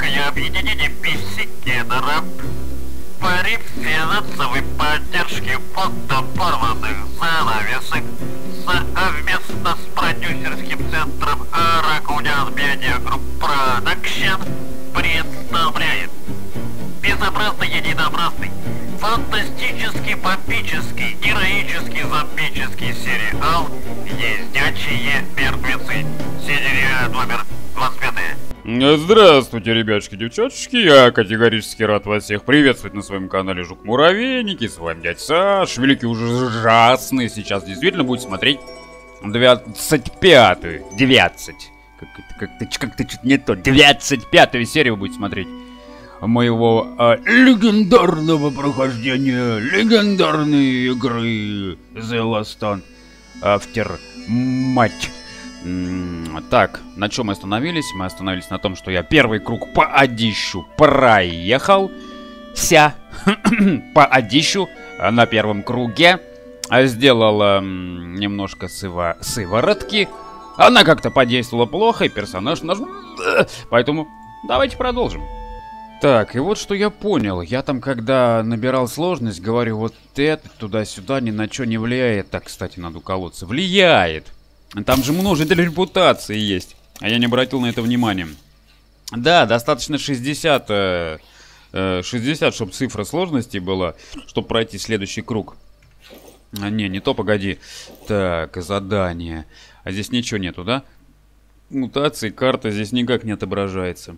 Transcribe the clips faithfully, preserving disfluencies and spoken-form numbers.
Всероссийское объединение писсикенеров при финансовой поддержке фонда порванных занавесок совместно с продюсерским центром Ракунян Медиа Групп Продакшн представляет безобразный единообразный, фантастический, попический, героический, зомбический сериал «Ездячие мертвецы». Серия номер двадцать пять. Здравствуйте, ребятушки, девчатушки, я категорически рад вас всех приветствовать на своем канале Жук-Муравейники, с вами дядя Саш, великий ужасный, сейчас действительно будет смотреть двадцать пятую, девятнадцать, как-то как как чуть не то, двадцать пятую серию будет смотреть моего а, легендарного прохождения легендарной игры The Last Stand Aftermath. Так, на чем мы остановились? Мы остановились на том, что я первый круг по одищу проехал. Ся по одищу на первом круге. Сделала немножко сыво сыворотки. Она как-то подействовала плохо, и персонаж наш... Поэтому давайте продолжим. Так, и вот что я понял. Я там, когда набирал сложность, говорю, вот это туда-сюда ни на что не влияет. Так, кстати, надо уколоться. Влияет. Там же множитель репутации есть. А я не обратил на это внимания. Да, достаточно шестьдесят, шестьдесят, чтобы цифра сложности была, чтобы пройти следующий круг. А, не, не то, погоди. Так, задание. А здесь ничего нету, да? Мутации, карта здесь никак не отображается.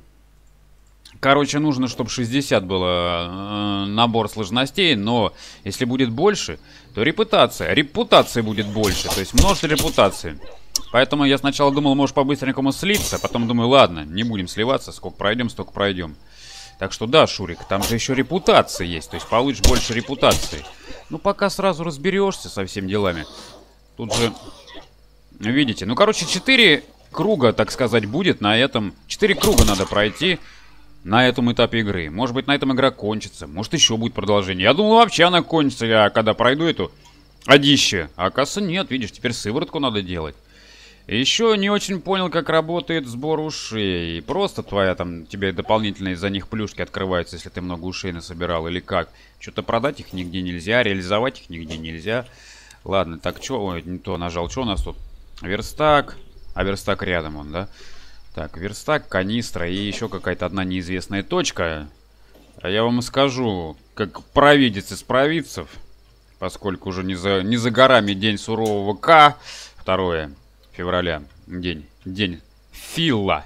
Короче, нужно, чтобы шестьдесят было э, набор сложностей, но если будет больше, то репутация. Репутация будет больше, то есть множество репутации. Поэтому я сначала думал, может по-быстренькому слиться, потом думаю, ладно, не будем сливаться, сколько пройдем, столько пройдем. Так что да, Шурик, там же еще репутация есть, то есть получишь больше репутации. Ну, пока сразу разберешься со всеми делами. Тут же, видите, ну, короче, четыре круга, так сказать, будет на этом. четыре круга надо пройти на этом этапе игры. Может быть, на этом игра кончится. Может, еще будет продолжение. Я думал, вообще она кончится, я когда пройду эту одище. А оказывается, нет, видишь, теперь сыворотку надо делать. Еще не очень понял, как работает сбор ушей. Просто твоя там, тебе дополнительные за них плюшки открываются, если ты много ушей насобирал, или как. Что-то продать их нигде нельзя, реализовать их нигде нельзя. Ладно, так, что? Ой, не то нажал. Что у нас тут? Верстак. А верстак рядом он, да? Так, верстак, канистра и еще какая-то одна неизвестная точка. А я вам скажу, как провидец из провидцев, поскольку уже не за, не за горами день сурового К, второе февраля, день, день Филла,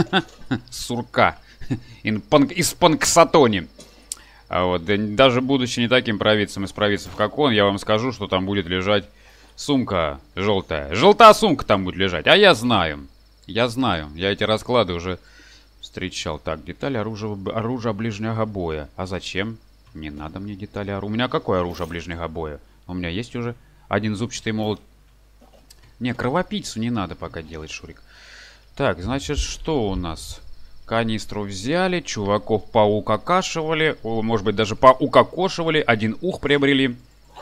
сурка, из Панксатони. А вот, даже будучи не таким провидцем из провидцев, как он, я вам скажу, что там будет лежать сумка желтая. Желтая сумка там будет лежать, а я знаю. Я знаю, я эти расклады уже встречал. Так, детали оружия, оружия ближнего боя. А зачем? Не надо мне детали оружия. У меня какое оружие ближнего боя? У меня есть уже один зубчатый молот. Не, кровопийцу не надо пока делать, Шурик. Так, значит, что у нас? Канистру взяли, чуваков поукокашивали. О, может быть, даже поукокошивали. Один ух приобрели.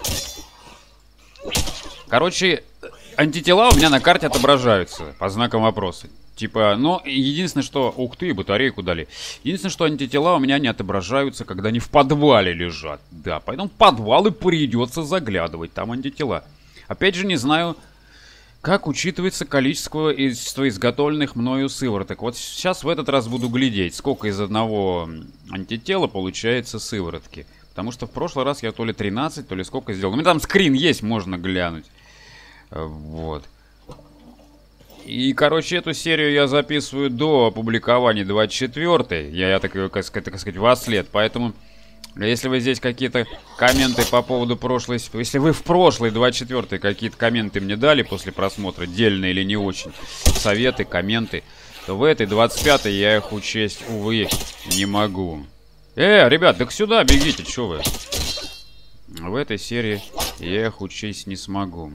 Короче... Антитела у меня на карте отображаются по знакам вопроса. Типа, но единственное, что... Ух ты, батарейку дали. Единственное, что антитела у меня не отображаются, когда они в подвале лежат. Да, поэтому в подвалы придется заглядывать. Там антитела. Опять же, не знаю, как учитывается количество изготовленных мною сывороток. Вот сейчас в этот раз буду глядеть, сколько из одного антитела получается сыворотки. Потому что в прошлый раз я то ли тринадцать, то ли сколько сделал. У меня там скрин есть, можно глянуть. Вот. И, короче, эту серию я записываю до опубликования двадцать четвёртой. Я, я так, как сказать, так сказать, во след. Поэтому, если вы здесь какие-то комменты по поводу прошлой... Если вы в прошлой двадцать четвёртой какие-то комменты мне дали после просмотра, дельные или не очень, советы, комменты, то в этой двадцать пятой я их учесть, увы, не могу. Э, ребят, так сюда бегите, что вы? В этой серии я их учесть не смогу.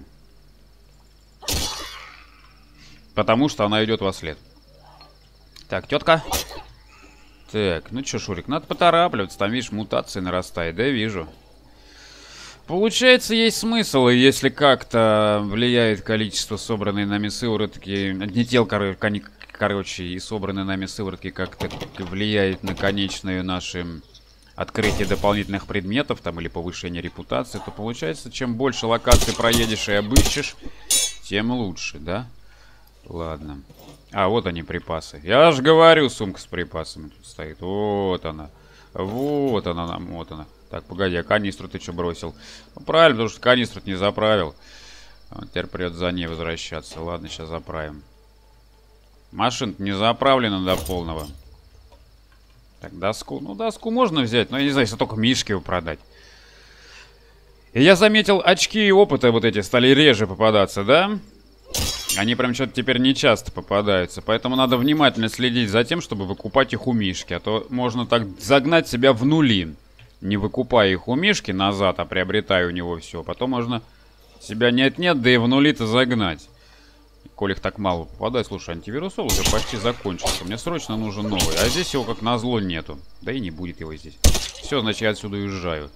Потому что она идет во след. Так, тетка. Так, ну что, Шурик, надо поторапливаться. Там, видишь, мутации нарастает. Да, вижу. Получается, есть смысл, и если как-то влияет количество собранной нами сыворотки, антител, короче, и собранные нами сыворотки как-то влияют на конечные наши открытие дополнительных предметов там или повышение репутации, то получается, чем больше локаций проедешь и обыщешь, тем лучше, да? Ладно. А, вот они, припасы. Я же говорю, сумка с припасами тут стоит. Вот она. Вот она, вот она. Так, погоди, а канистру ты что бросил? Ну, правильно, потому что канистру не заправил. Вот теперь придется за ней возвращаться. Ладно, сейчас заправим. Машина не заправлена до полного. Так, доску. Ну, доску можно взять, но я не знаю, если только мишки его продать. И я заметил, очки опыта вот эти стали реже попадаться, да? Они прям что-то теперь не часто попадаются. Поэтому надо внимательно следить за тем, чтобы выкупать их у Мишки. А то можно так загнать себя в нули. Не выкупая их у Мишки назад, а приобретая у него все. Потом можно себя нет-нет, да и в нули-то загнать. Коль их так мало попадает. Слушай, антивирусол уже почти закончился. Мне срочно нужен новый. А здесь его как назло нету. Да и не будет его здесь. Все, значит, я отсюда уезжаю.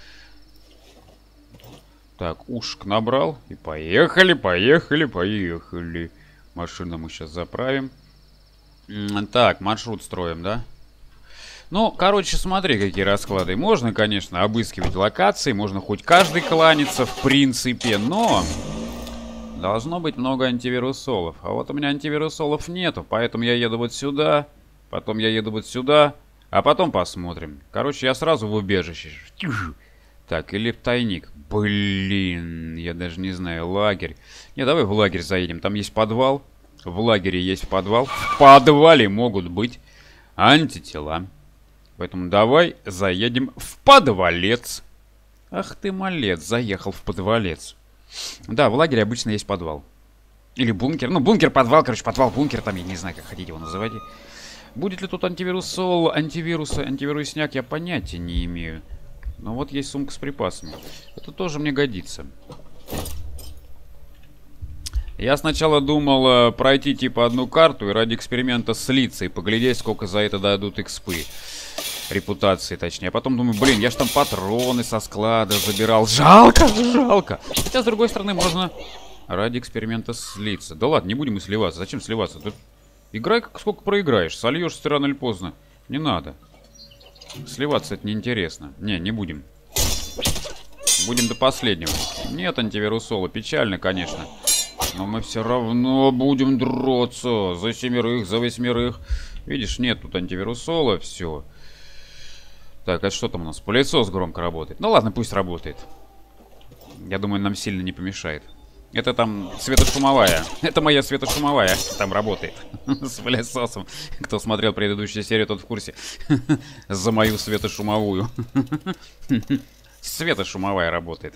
Так, ушек набрал. И поехали, поехали, поехали. Машину мы сейчас заправим. Так, маршрут строим, да? Ну, короче, смотри, какие расклады. Можно, конечно, обыскивать локации. Можно хоть каждый кланяться, в принципе. Но должно быть много антивирусолов. А вот у меня антивирусолов нету. Поэтому я еду вот сюда. Потом я еду вот сюда. А потом посмотрим. Короче, я сразу в убежище. Так, или в тайник. Блин, я даже не знаю. Лагерь. Не, давай в лагерь заедем. Там есть подвал. В лагере есть подвал. В подвале могут быть антитела. Поэтому давай заедем в подвалец. Ах ты малец, заехал в подвалец. Да, в лагере обычно есть подвал. Или бункер. Ну, бункер-подвал, короче, подвал-бункер. Там, я не знаю, как хотите его называйте. Будет ли тут антивирусол, антивирусы, антивирусняк, я понятия не имею. Но вот есть сумка с припасами. Это тоже мне годится. Я сначала думал э, пройти типа одну карту и ради эксперимента слиться и поглядеть, сколько за это дадут экспы. Репутации, точнее. А потом думаю, блин, я ж там патроны со склада забирал. Жалко, жалко. Хотя, с другой стороны, можно ради эксперимента слиться. Да ладно, не будем мы сливаться. Зачем сливаться? Тут играй, как сколько проиграешь. Сольешься рано или поздно. Не надо. Сливаться это неинтересно. Не, не будем. Будем до последнего. Нет антивирусола. Печально, конечно. Но мы все равно будем драться. За семерых, за восьмерых. Видишь, нет тут антивирусола. Все. Так, а что там у нас? Пылесос громко работает. Ну ладно, пусть работает. Я думаю, нам сильно не помешает. Это там светошумовая. Это моя светошумовая. Там работает. С пылесосом. Кто смотрел предыдущую серию, тот в курсе. За мою светошумовую. Светошумовая работает.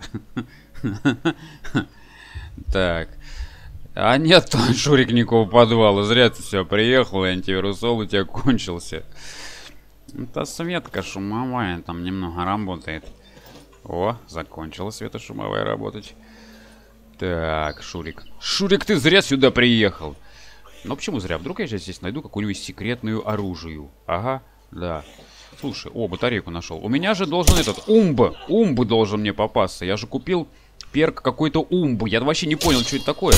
Так. А нет, Шурик, никакого подвала. Зря ты все приехал, и антивирусол у тебя кончился. Это светка шумовая. Там немного работает. О, закончила светошумовая работать. Так, Шурик. Шурик, ты зря сюда приехал. Ну почему зря? Вдруг я сейчас здесь найду какую-нибудь секретную оружие. Ага, да. Слушай, о, батарейку нашел. У меня же должен этот Умба. Умбы должен мне попасться. Я же купил перк какой-то Умбы. Я вообще не понял, что это такое.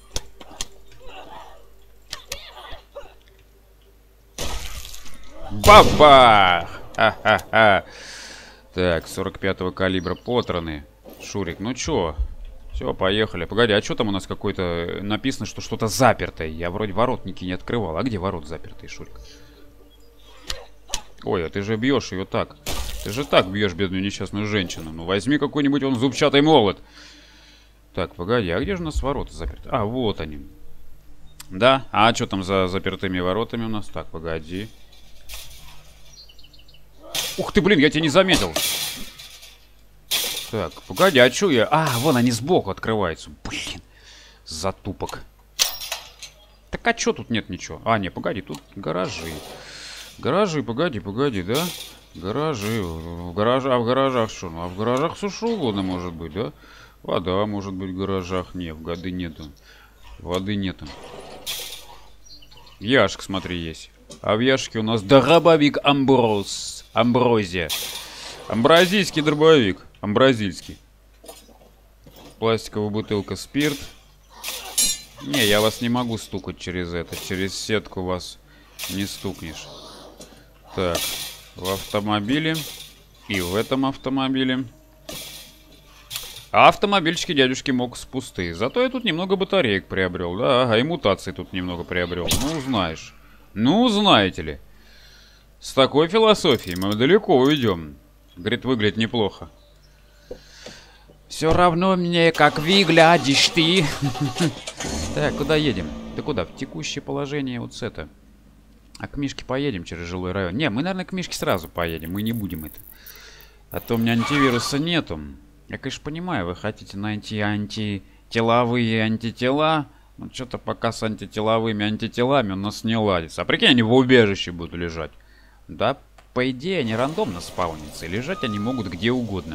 Бабах! Ха-ха-ха. Так, сорок пятого калибра патроны. Шурик, ну чё? Все, поехали. Погоди, а что там у нас какой-то... Написано, что что-то запертое. Я вроде воротники не открывал. А где ворот запертые, Шурик? Ой, а ты же бьешь ее так. Ты же так бьешь бедную несчастную женщину. Ну возьми какой-нибудь он зубчатый молот. Так, погоди, а где же у нас ворота заперты? А, вот они. Да? А что там за запертыми воротами у нас? Так, погоди. Ух ты, блин, я тебя не заметил. Так, погоди, а что я... А, вон они сбоку открываются. Блин, затупок. Так а что тут нет ничего? А, не, погоди, тут гаражи. Гаражи, погоди, погоди, да? Гаражи. В гаражах, а в гаражах что? Ну, а в гаражах все что угодно может быть, да? Вода может быть в гаражах. Не, воды нету. Воды нету. Яшек, смотри, есть. А в яшке у нас дробовик Амброз. Амброзия. Амбразийский дробовик. Амбразильский. Пластиковая бутылка спирт. Не, я вас не могу стукать через это. Через сетку вас не стукнешь. Так, в автомобиле. И в этом автомобиле. А автомобильчики дядюшки Мокс пустые. Зато я тут немного батареек приобрел. Да, ага, и мутаций тут немного приобрел. Ну, знаешь. Ну, знаете ли. С такой философией мы далеко уйдем. Говорит, выглядит неплохо. Все равно мне, как выглядишь ты. Так, куда едем? Да куда? В текущее положение вот с это. А к Мишке поедем через жилой район. Не, мы, наверное, к Мишке сразу поедем. Мы не будем это. А то у меня антивируса нету. Я, конечно, понимаю, вы хотите найти антителовые антитела. Но что-то пока с антителовыми антителами у нас не ладится. А прикинь, они в убежище будут лежать. Да, по идее, они рандомно спаунятся. И лежать они могут где угодно.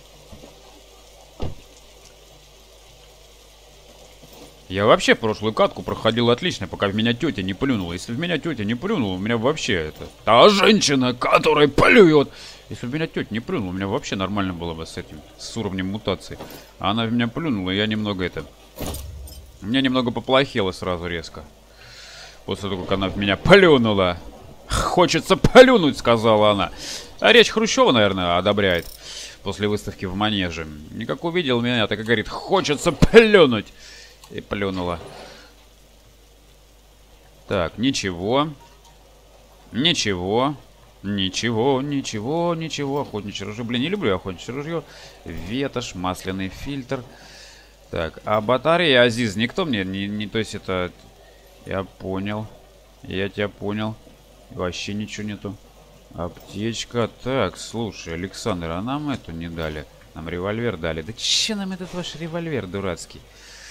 Я вообще прошлую катку проходил отлично, пока в меня тетя не плюнула. Если в меня тетя не плюнула, у меня вообще это... Та женщина, которая плюет... Если бы меня тетя не плюнула, у меня вообще нормально было бы с этим, с уровнем мутации. А она в меня плюнула, и я немного это... Мне немного поплохело сразу резко. После того, как она в меня плюнула. Хочется плюнуть, сказала она. А речь Хрущева, наверное, одобряет. После выставки в Манеже. И как увидел меня, так и говорит, хочется плюнуть. И плюнула. Так, ничего. Ничего. Ничего, ничего, ничего. Охотничье ружье. Блин, не люблю охотничье ружье. Ветошь, масляный фильтр. Так, а батарея, Азиз, никто мне не, не... То есть это... Я понял. Я тебя понял. Вообще ничего нету. Аптечка. Так, слушай, Александр, а нам эту не дали. Нам револьвер дали. Да че нам этот ваш револьвер дурацкий?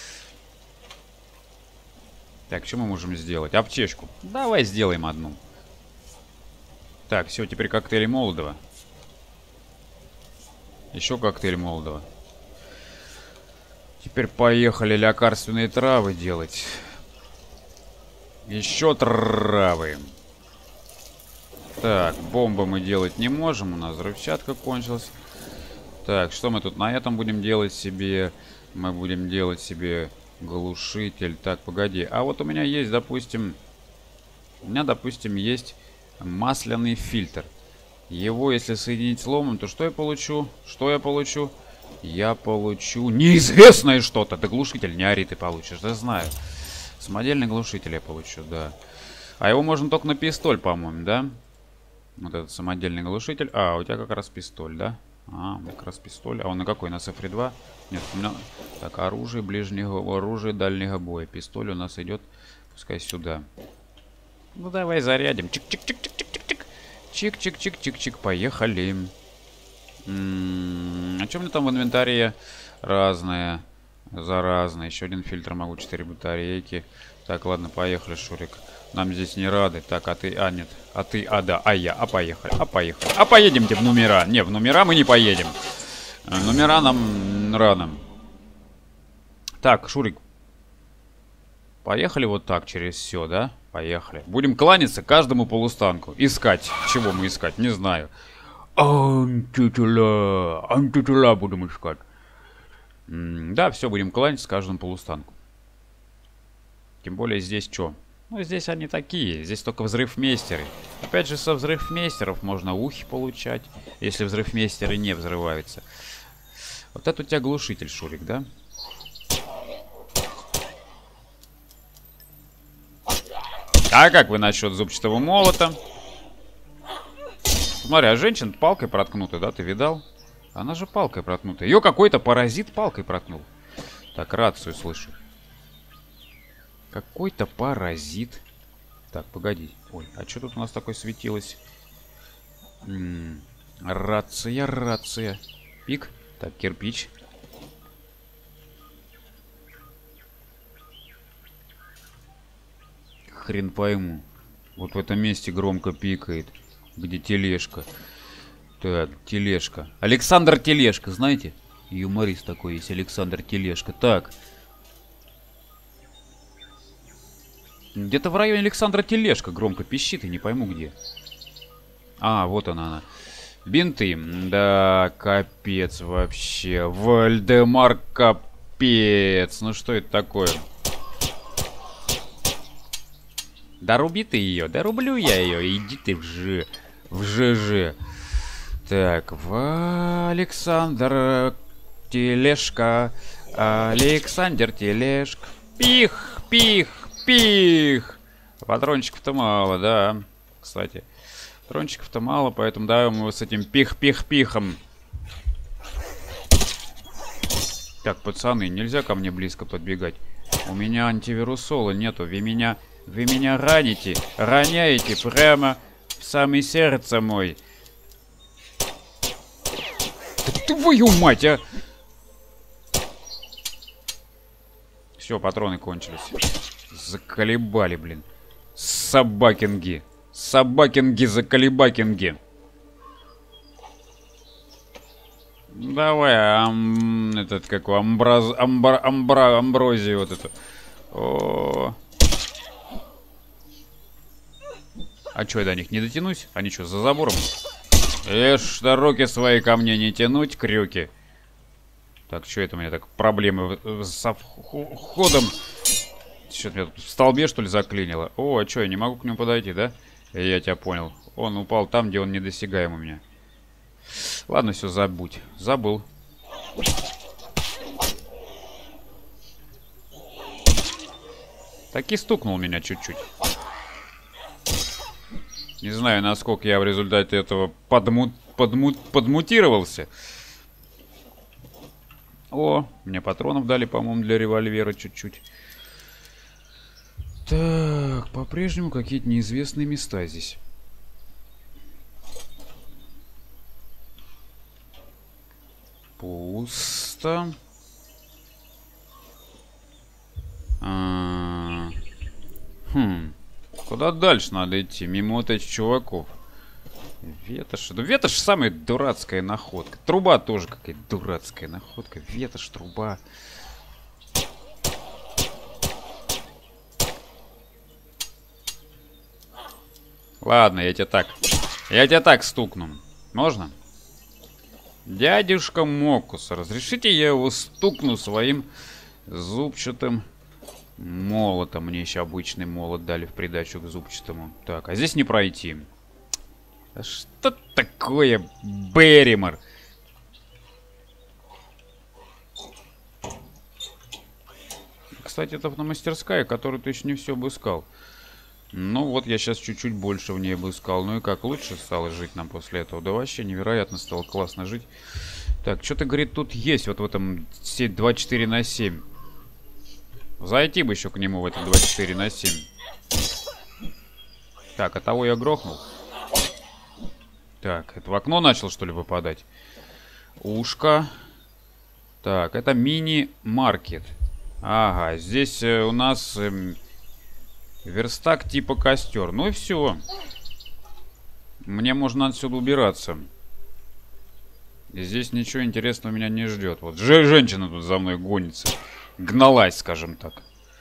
Так, что мы можем сделать? Аптечку. Давай сделаем одну. Так, все, теперь коктейли Молотова. Еще коктейль Молотова. Теперь поехали лекарственные травы делать. Еще травы. Так, бомбы мы делать не можем. У нас взрывчатка кончилась. Так, что мы тут на этом будем делать себе? Мы будем делать себе глушитель. Так, погоди. А вот у меня есть, допустим... У меня, допустим, есть масляный фильтр. Его, если соединить с ломом, то что я получу? Что я получу? Я получу неизвестное что-то. Да глушитель, не ори, ты получишь. Да знаю. Самодельный глушитель я получу, да. А его можно только на пистоль, по-моему, да? Вот этот самодельный глушитель. А, у тебя как раз пистоль, да? А, у меня как раз пистоль. А он на какой? На эф два? Нет, у меня... Так, оружие ближнего... Оружие дальнего боя. Пистоль у нас идет, пускай сюда. Ну, давай зарядим. Чик-чик-чик-чик-чик-чик. Чик-чик-чик-чик-чик. Поехали. М-м-м, а что у меня там в инвентаре? Разное. Заразно. Еще один фильтр могу. Четыре батарейки. Так, ладно, поехали, Шурик. Нам здесь не рады. Так, а ты... А, нет. А ты... А, да. А я. А поехали. А поехали. А поедемте в номера. Не, в номера мы не поедем. Номера нам рано. Так, Шурик. Поехали вот так через все, да? Поехали. Будем кланяться каждому полустанку. Искать. Чего мы искать? Не знаю. Антитела. Антитела будем искать. М да, все, будем кланяться каждому полустанку. Тем более здесь что? Ну, здесь они такие. Здесь только взрывмейстеры. Опять же, со взрывмейстеров можно ухи получать, если взрывмейстеры не взрываются. Вот это у тебя глушитель, Шурик, да? А как вы насчет зубчатого молота? Смотри, а женщина палкой проткнута, да? Ты видал? Она же палкой проткнута. Ее какой-то паразит палкой проткнул. Так, рацию слышу. Какой-то паразит. Так, погоди. Ой, а что тут у нас такое светилось? М-м, рация, рация. Пик. Так, кирпич. Хрен пойму. Вот в этом месте громко пикает. Где тележка. Так, тележка. Александр Тележка, знаете? Юморист такой есть, Александр Тележка. Так. Где-то в районе Александра Тележка громко пищит, и не пойму где. А, вот она, она. Бинты. Да, капец вообще. Вальдемар, капец. Ну что это такое? Да руби ты ее, да рублю я ее. Иди ты в Ж. В ЖЖ. Так, в Александр Тележка. Александр Тележка. Пих, пих, пих. Патрончиков-то мало, да. Кстати, патрончиков-то мало, поэтому даем его с этим пих-пих-пихом. Так, пацаны, нельзя ко мне близко подбегать. У меня антивирусола нету. Вы меня, вы меня раните, роняете прямо в самое сердце мой. Да твою мать, а! Все, патроны кончились. Заколебали, блин. Собакинги. Собакинги, заколебакинги. Давай, ам, этот, как его, амбраз, амбра, амбра, амброзию вот эту. О. А что, я до них не дотянусь? Они что, за забором? Ишь, да руки свои ко мне не тянуть, крюки. Так, что это у меня так проблемы с входом? Что-то меня тут в столбе, что ли, заклинило? О, а что, я не могу к нему подойти, да? Я тебя понял. Он упал там, где он недосягаем у меня. Ладно, все, забудь. Забыл. Так и стукнул меня чуть-чуть. Не знаю, насколько я в результате этого подмут, подмут, подмутировался. О, мне патронов дали, по-моему, для револьвера чуть-чуть. Так, по-прежнему какие-то неизвестные места здесь. Пусто. А, хм. Куда дальше надо идти? Мимо вот этих чуваков. Ветошь. Да ветошь самая дурацкая находка. Труба тоже какая-то дурацкая находка. Ветошь, труба. Ладно, я тебя так. Я тебя так стукну. Можно? Дядюшка Мокус, разрешите я его стукну своим зубчатым молотом. Мне еще обычный молот дали в придачу к зубчатому. Так, а здесь не пройти. А что такое, Берримор? Кстати, это автомастерская, которую ты еще не все обыскал. Ну вот, я сейчас чуть-чуть больше в ней обыскал. Ну и как, лучше стало жить нам после этого? Да вообще невероятно стало классно жить. Так, что-то, говорит, тут есть вот в этом двадцать четыре на семь. Зайти бы еще к нему в этом двадцать четыре на семь. Так, а того я грохнул. Так, это в окно начал, что ли, выпадать? Ушко. Так, это мини-маркет. Ага, здесь э, у нас... Э, верстак типа костер. Ну и все. Мне можно отсюда убираться. И здесь ничего интересного меня не ждет. Вот же женщина тут за мной гонится. Гналась, скажем так.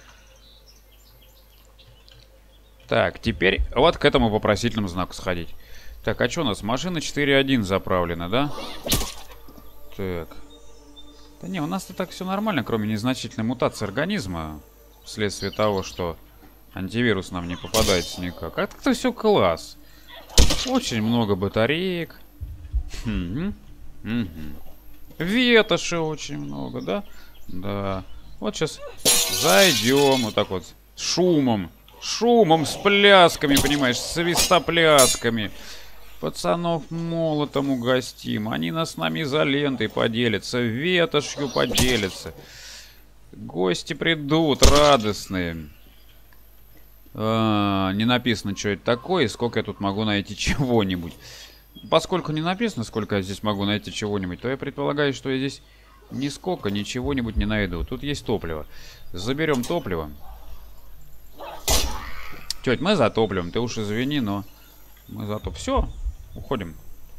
Так, теперь вот к этому вопросительному знаку сходить. Так, а что у нас? Машина четыре один заправлена, да? Так. Да не, у нас-то так все нормально, кроме незначительной мутации организма. Вследствие того, что... антивирус нам не попадается никак. А так-то все класс. Очень много батареек. Угу. Угу. Ветоши очень много, да? Да. Вот сейчас зайдем вот так вот. С шумом. Шумом, с плясками, понимаешь, с свистоплясками. Пацанов молотом угостим. Они нас с нами изолентой поделятся. Ветошью поделятся. Гости придут радостные. А, не написано, что это такое и сколько я тут могу найти чего-нибудь. Поскольку не написано, сколько я здесь могу найти чего-нибудь, то я предполагаю, что я здесь нисколько ничего-нибудь не найду. Тут есть топливо. Заберем топливо. Теть, мы за топливом. Ты уж извини, но мы за топ. Все, уходим.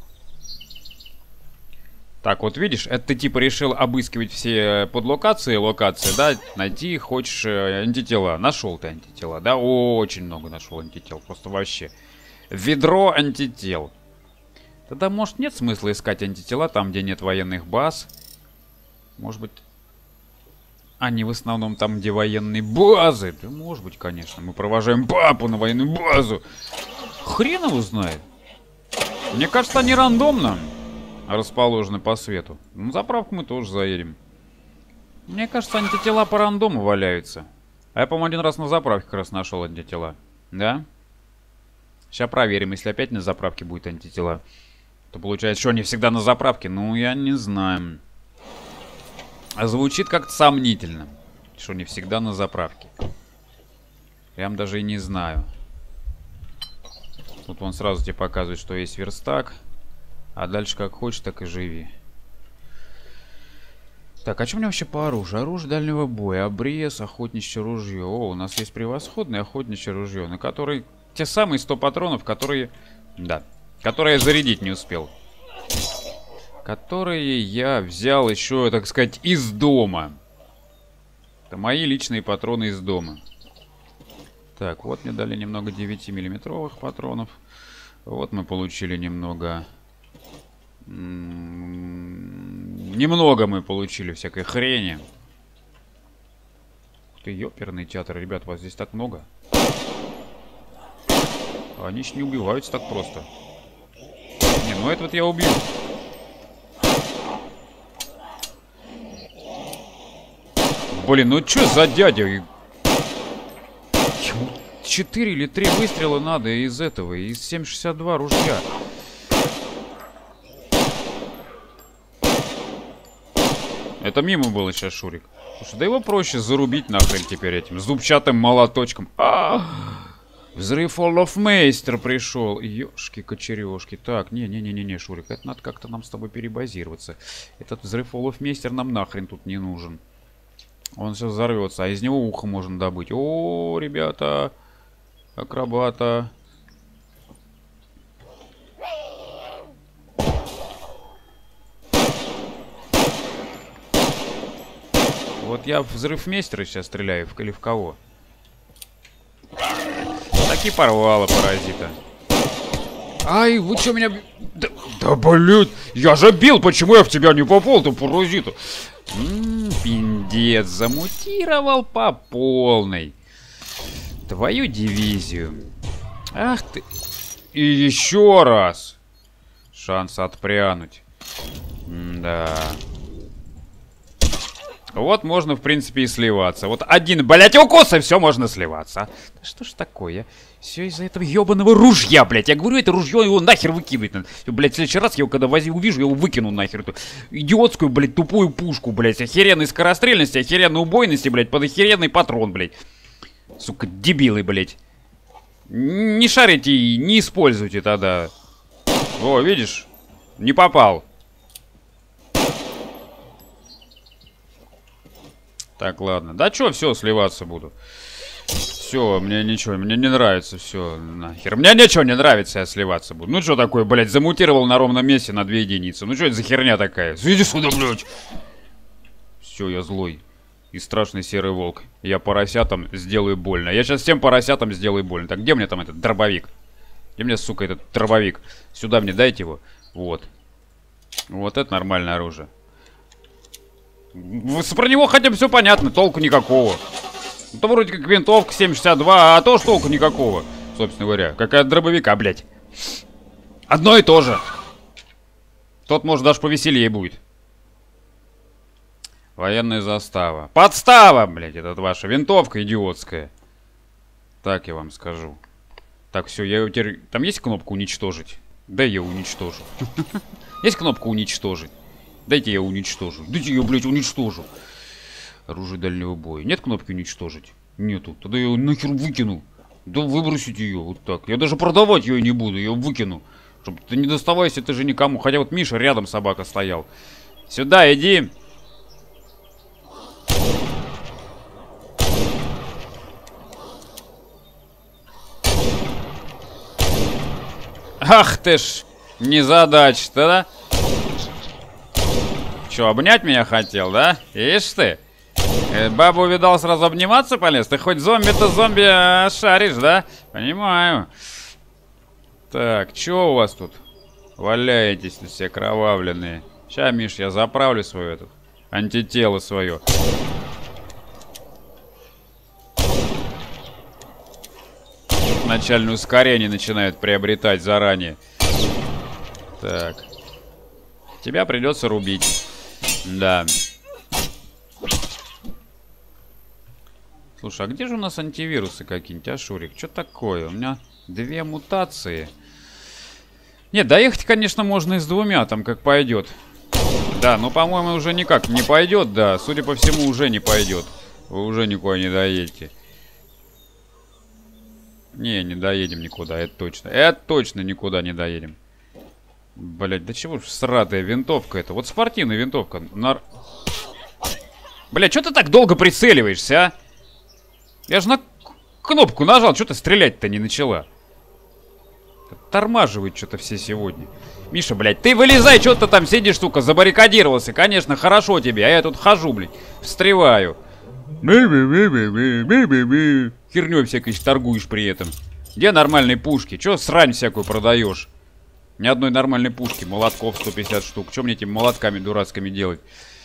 Так, вот видишь, это ты типа решил обыскивать все подлокации, локации, да? Найти хочешь антитела. Нашел ты антитела, да? Очень много нашел антител, просто вообще. Ведро антител. Тогда, может, нет смысла искать антитела там, где нет военных баз? Может быть... Они в основном там, где военные базы. Да, может быть, конечно. Мы провожаем папу на военную базу. Хрен его знает. Мне кажется, они рандомно расположены по свету. На заправку мы тоже заедем. Мне кажется, антитела по рандому валяются. А я, по-моему, один раз на заправке как раз нашел антитела. Да? Сейчас проверим. Если опять на заправке будет антитела, то получается, что они всегда на заправке? Ну, я не знаю. А звучит как-то сомнительно, что не всегда на заправке. Прям даже и не знаю. Тут он сразу тебе показывает, что есть верстак. А дальше как хочешь, так и живи. Так, а что у меня вообще по оружию? Оружие дальнего боя, обрез, охотничье ружье. О, у нас есть превосходное охотничье ружье, на которое... Те самые сто патронов, которые... Да, которые я зарядить не успел. Которые я взял еще, так сказать, из дома. Это мои личные патроны из дома. Так, вот мне дали немного девятимиллиметровых патронов. Вот мы получили немного... Немного мы получили всякой хрени. Ух ты, ёперный театр. Ребят, вас здесь так много. Они ж не убиваются так просто. Не, ну это вот я убью. Блин, ну чё за дядя? Четыре или три выстрела надо из этого, из семь шестьдесят два ружья. Это мимо было сейчас, Шурик. Слушай, да его проще зарубить нахрен теперь этим зубчатым молоточком. А-а-а! Взрыв Олафмейстер пришел. Ёшки-кочерёшки. Так, не-не-не-не, Шурик, это надо как-то нам с тобой перебазироваться. Этот взрыв Олафмейстер нам нахрен тут не нужен. Он сейчас взорвется, а из него ухо можно добыть. О, ребята, акробата. Вот я в взрывмейстера сейчас стреляю, в, или в кого? Таки порвало, паразита. Ай, вы что меня... Да, да блин, я же бил, почему я в тебя не попал, ты паразита? Ммм, пиндец, замутировал по полной. Твою дивизию. Ах ты. И еще раз. Шанс отпрянуть. М-да. Вот можно, в принципе, и сливаться. Вот один, блядь, укус, и все, можно сливаться. Да что ж такое? Все из-за этого ебаного ружья, блядь. Я говорю, это ружье его нахер выкидывать надо. Блядь, в следующий раз я его когда вози, увижу, я его выкину нахер. Эту идиотскую, блядь, тупую пушку, блядь. Охеренной скорострельности, охеренной убойности, блядь, под охеренный патрон, блядь. Сука, дебилы, блядь. Не шарите и не используйте тогда. О, видишь? Не попал. Так, ладно. Да чё, все, сливаться буду. Все, мне ничего, мне не нравится, все, нахер. Мне ничего не нравится, я сливаться буду. Ну что такое, блядь, замутировал на ровном месте на две единицы. Ну что это за херня такая? Иди сюда, блядь. Все, я злой. И страшный серый волк. Я поросятам сделаю больно. Я сейчас всем поросятам сделаю больно. Так, где мне там этот дробовик? Где мне, сука, этот дробовик? Сюда мне дайте его. Вот. Вот это нормальное оружие. Про него хотя бы все понятно, толку никакого. Это вроде как винтовка семь шестьдесят два, а тоже толку никакого, собственно говоря. Как и от дробовика, блядь. Одно и то же. Тот, может, даже повеселее будет. Военная застава. Подстава, блядь, это ваша винтовка идиотская. Так я вам скажу. Так, все, я теперь... Там есть кнопка уничтожить? Да я уничтожу. Есть кнопка уничтожить? Дайте я уничтожу. Дайте я, блядь, уничтожу. Оружие дальнего боя. Нет кнопки уничтожить? Нету. Тогда я ее нахер выкину. Да выбросить ее вот так. Я даже продавать ее не буду. Я ее выкину. Чтоб ты не доставайся, ты же никому. Хотя вот Миша рядом собака стоял. Сюда иди. Ах ты ж, незадача-то, да? Че, обнять меня хотел, да? Ишь ты. Э, бабу увидал, сразу обниматься полез? Ты хоть зомби-то зомби а, шаришь, да? Понимаю. Так, что у вас тут? Валяетесь все кровавленные. Ща, Миш, я заправлю свое этот антитело свое. Начальное ускорение начинают приобретать заранее. Так. Тебя придется рубить. Да. Слушай, а где же у нас антивирусы какие-нибудь, а, Шурик? Что такое? У меня две мутации. Нет, доехать, конечно, можно и с двумя, там как пойдет. Да, но, по-моему, уже никак не пойдет, да. Судя по всему, уже не пойдет. Вы уже никуда не доедете. Не, не доедем никуда, это точно. Это точно никуда не доедем. Блять, да чего ж сратая винтовка это? Вот спортивная винтовка. Нар... Блять, что ты так долго прицеливаешься, а? Я же на кнопку нажал, что ты стрелять-то не начала? Тормаживают что-то все сегодня. Миша, блядь, ты вылезай, что ты там сидишь, сука, забаррикадировался. Конечно, хорошо тебе, а я тут хожу, блядь, встреваю. Хернёй всякой торгуешь при этом. Где нормальные пушки? Чё срань всякую продаешь? Ни одной нормальной пушки. Молотков сто пятьдесят штук. Чё мне этими молотками дурацкими делать?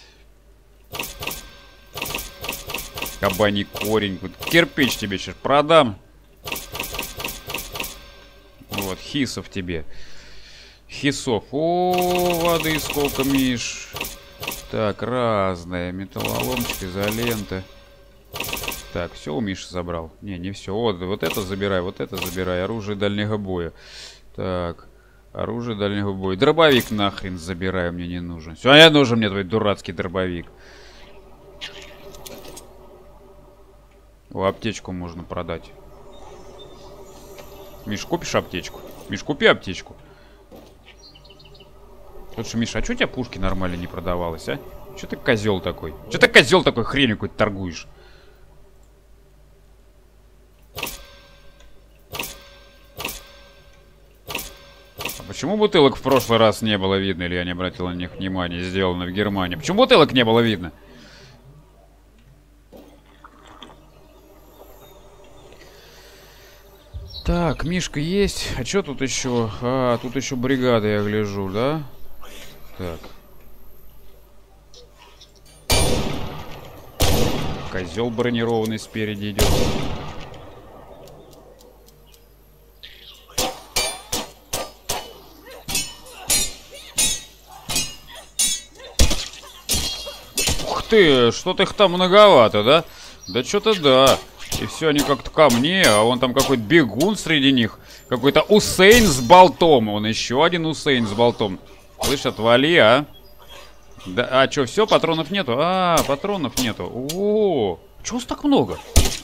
Кабаний корень. Вот кирпич тебе сейчас продам. Вот, хисов тебе. Хисов. О, воды сколько, Миш. Так, разная. Металлоломчик, изолента. Так, все у Миши забрал. Не, не все. Вот, вот это забирай, вот это забирай. Оружие дальнего боя. Так, оружие дальнего боя. Дробовик нахрен забирай, мне не нужен. Все, а нужен мне твой дурацкий дробовик. О, аптечку можно продать. Миш, купишь аптечку? Миш, купи аптечку. Слушай, Миша, а что у тебя пушки нормально не продавалось, а? Че ты козел такой? Че ты козел такой хренью какой-то торгуешь? А почему бутылок в прошлый раз не было видно? Или я не обратил на них внимания? Сделано в Германии. Почему бутылок не было видно? Так, Мишка есть. А что тут еще? А, тут еще бригада, я гляжу, да? Так. Козел бронированный спереди идет. Ух ты, что-то их там многовато, да? Да что-то да. И все они как-то ко мне, а вон там какой-то бегун среди них. Какой-то Усейн с болтом. Он еще один Усейн с болтом. Слышь, отвали, а? Да, а что, все, патронов нету? А, патронов нету. О, чего так много?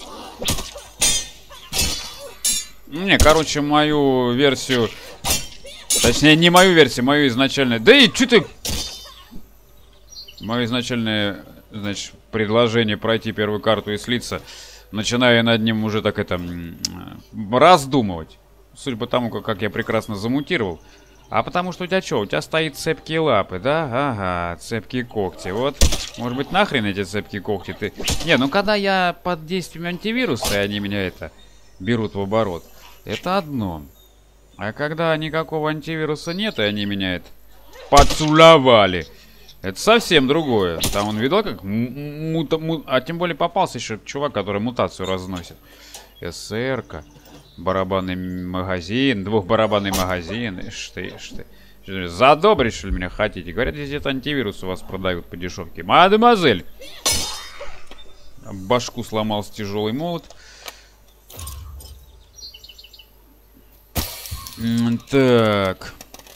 Не, короче, мою версию... Точнее, не мою версию, мою изначальную... Да и что ты... Мое изначальное, значит, предложение пройти первую карту и слиться... Начинаю над ним уже так это... раздумывать. Судя по тому, как, как я прекрасно замутировал. А потому что у тебя что? У тебя стоит цепкие лапы, да? Ага, цепкие когти. Вот, может быть, нахрен эти цепкие когти ты... Не, ну когда я под действием антивируса, и они меня это... берут в оборот. Это одно. А когда никакого антивируса нет, и они меня это... поцеловали. Это совсем другое. Там он видел, как... Мута, му... А тем более попался еще чувак, который мутацию разносит. СР-ка. Барабанный магазин. Двухбарабанный магазин. Ишь ты, ишь ты. Задобрить, что ли, меня хотите? Говорят, здесь это антивирус у вас продают по дешевке. Мадемуазель! Башку сломался тяжелый молот. Так.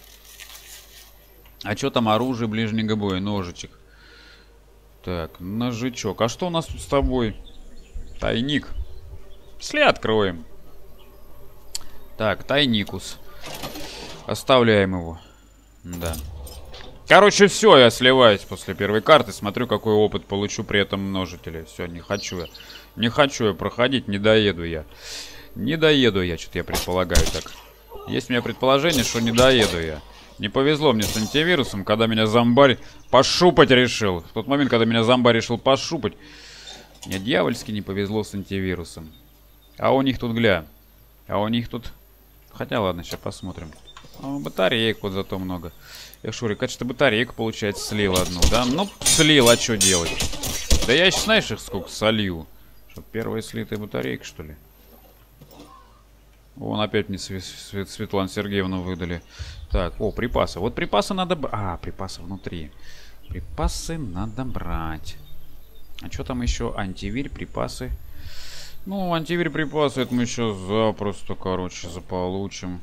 А что там оружие ближнего боя? Ножичек. Так, ножичок. А что у нас тут с тобой? Тайник. Сли откроем. Так, тайникус. Оставляем его. Да. Короче, все, я сливаюсь после первой карты. Смотрю, какой опыт получу при этом множителе. Все, не хочу я. Не хочу я проходить, не доеду я. Не доеду я, что-то я предполагаю так. Есть у меня предположение, что не доеду я. Не повезло мне с антивирусом, когда меня зомбарь пошупать решил. В тот момент, когда меня зомбарь решил пошупать. Мне дьявольски не повезло с антивирусом. А у них тут, гля. А у них тут... Хотя, ладно, сейчас посмотрим. А, батареек вот зато много. Эх, Шурик, а что батарейку, получается, слил одну, да? Ну, слил, а что делать? Да я еще, знаешь, их сколько солью. Что, первая слитая батарейка, что ли? Вон опять мне Свет, Свет, Светлану Сергеевну выдали. Так, о, припасы. Вот припасы надо... А, припасы внутри. Припасы надо брать. А что там еще? Антивирь, припасы. Ну, антивирь, припасы, это мы еще запросто, короче, заполучим.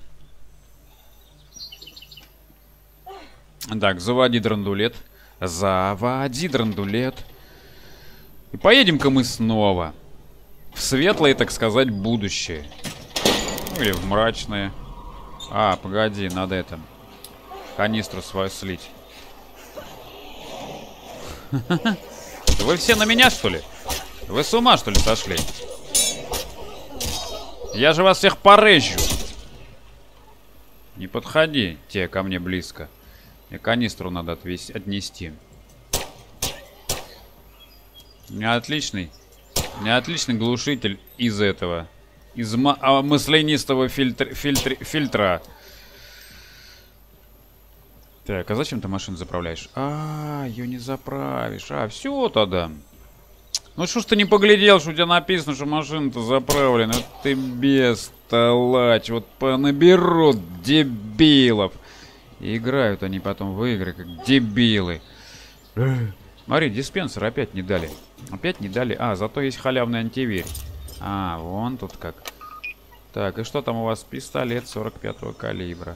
Так, заводи драндулет. Заводи драндулет. И поедем-ка мы снова в светлое, так сказать, будущее. Ну, или в мрачное. А, погоди, надо это... канистру свою слить. Вы все на меня, что ли? Вы с ума, что ли, сошли? Я же вас всех порежу. Не подходи, те, ко мне близко. Мне канистру надо отвести, отнести. У меня отличный... У меня отличный глушитель из этого. Из а, маслянистого фильтр, фильтр, фильтра. Так, а зачем ты машину заправляешь? А, ее не заправишь. А, все тогда. Ну что ж ты не поглядел, что у тебя написано, что машина-то заправлена. Вот ты бестолочь. Вот понаберут дебилов. И играют они потом в игры, как дебилы. Смотри, диспенсер опять не дали. Опять не дали. А, зато есть халявный антивирь. А, вон тут как. Так, и что там у вас? Пистолет сорок пятого калибра.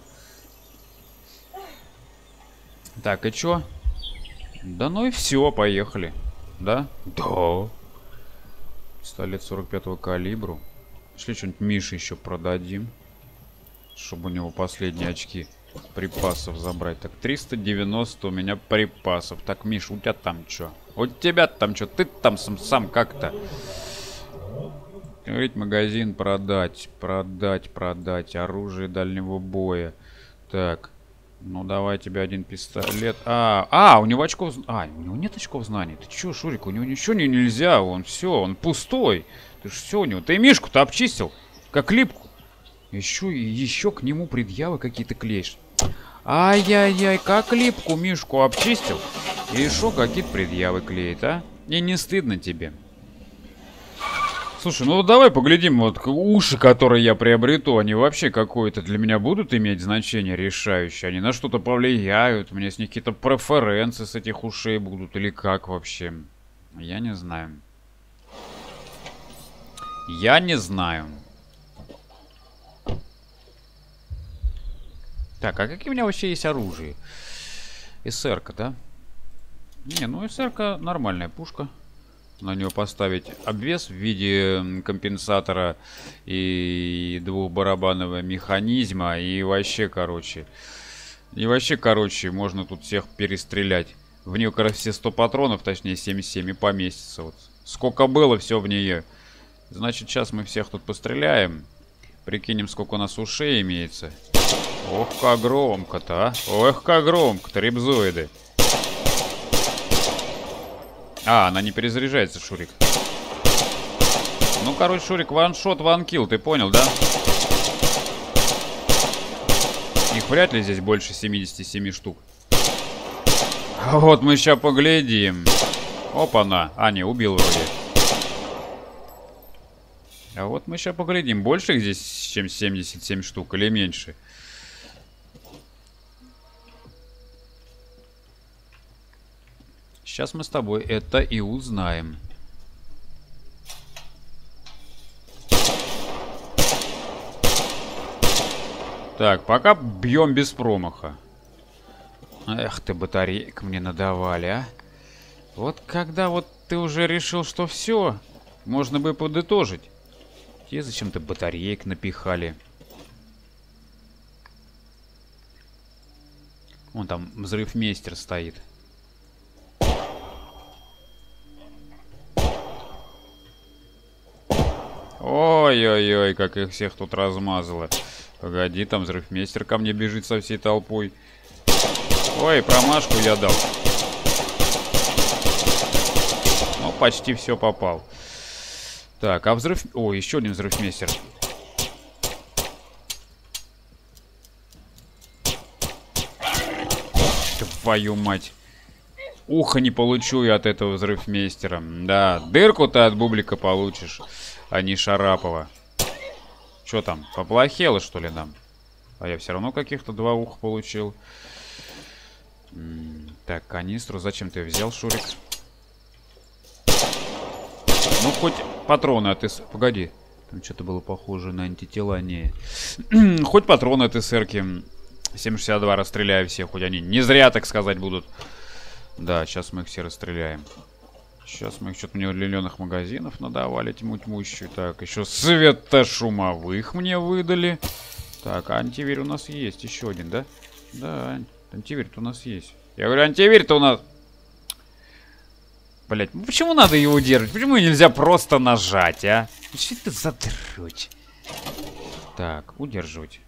Так, и чё? Да ну и все, поехали. Да? Да. Пистолет сорок пятого калибра. Шли что-нибудь Мише еще продадим. Чтобы у него последние очки припасов забрать. Так, триста девяносто у меня припасов. Так, Миш, у тебя там что? У тебя там что? Ты там сам, сам как-то. Говорить, магазин продать. Продать, продать. Оружие дальнего боя. Так. Ну, давай тебе один пистолет. А, а, у него очков... А, у него нет очков знаний. Ты чё, Шурик, у него ничего не нельзя. Он все, он пустой. Ты ж все у него. Ты Мишку-то обчистил, как липку. Еще и еще к нему предъявы какие-то клеишь. Ай-яй-яй, как липку Мишку обчистил. И еще какие-то предъявы клеит, а? И не стыдно тебе? Слушай, ну давай поглядим, вот уши, которые я приобрету, они вообще какое-то для меня будут иметь значение решающее? Они на что-то повлияют? У меня с них какие-то преференции с этих ушей будут? Или как вообще? Я не знаю. Я не знаю. Так, а какие у меня вообще есть оружие? СР-ка, да? Не, ну СР-ка нормальная пушка. На него поставить обвес в виде компенсатора и двухбарабанного механизма. И вообще, короче... И вообще, короче, можно тут всех перестрелять. В нее, короче, все сто патронов, точнее семьдесят семь, и поместится. Вот. Сколько было, все в нее. Значит, сейчас мы всех тут постреляем. Прикинем, сколько у нас ушей имеется. Ох, как громко-то, а. Ох, как громко-то, рибзоиды. А, она не перезаряжается, Шурик. Ну, короче, Шурик, ваншот, ванкилл, ты понял, да? Их вряд ли здесь больше семидесяти семи штук. Вот мы сейчас поглядим. Опа-на. А, не, убил вроде. А вот мы сейчас поглядим. Больше их здесь, чем семьдесят семь штук или меньше? Сейчас мы с тобой это и узнаем. Так, пока бьем без промаха. Эх ты, батареек мне надавали, а. Вот когда вот ты уже решил, что все, можно бы подытожить. Те зачем-то батареек напихали. Вон там взрывмейстер стоит. Ой-ой-ой, как их всех тут размазало. Погоди, там взрывмейстер ко мне бежит со всей толпой. Ой, промашку я дал. Ну, почти все попал. Так, а взрыв... О, еще один взрывмейстер. Твою мать. Ухо не получу я от этого взрывмейстера. Да, дырку ты от бублика получишь, а не Шарапова. Что там, поплохело, что ли, нам? А я все равно каких-то два уха получил. М-м, так, канистру. Зачем ты взял, Шурик? Ну, хоть патроны от СР... Погоди. Там что-то было похоже на антитела. Не. Хоть патроны от СРки семь шестьдесят два расстреляю всех. Хоть они не зря, так сказать, будут. Да, сейчас мы их все расстреляем. Сейчас мы их что-то мне удлиненных магазинов надавали, тьму тьмущую. Так, еще светошумовых мне выдали. Так, а антивирь у нас есть. Еще один, да? Да, антивирь-то у нас есть. Я говорю, антивирь-то у нас... Блять, ну почему надо его удерживать? Почему нельзя просто нажать, а? Что это за дрочь? Так, удерживать.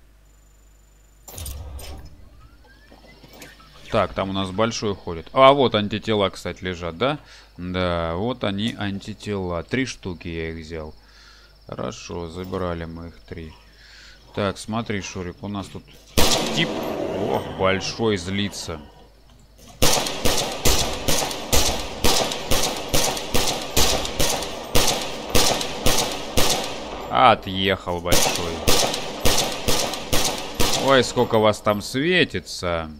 Так, там у нас большой ходит. А, вот антитела, кстати, лежат, да? Да, вот они, антитела. Три штуки я их взял. Хорошо, забрали мы их три. Так, смотри, Шурик, у нас тут тип... Ох, большой злится. Отъехал большой. Ой, сколько вас там светится.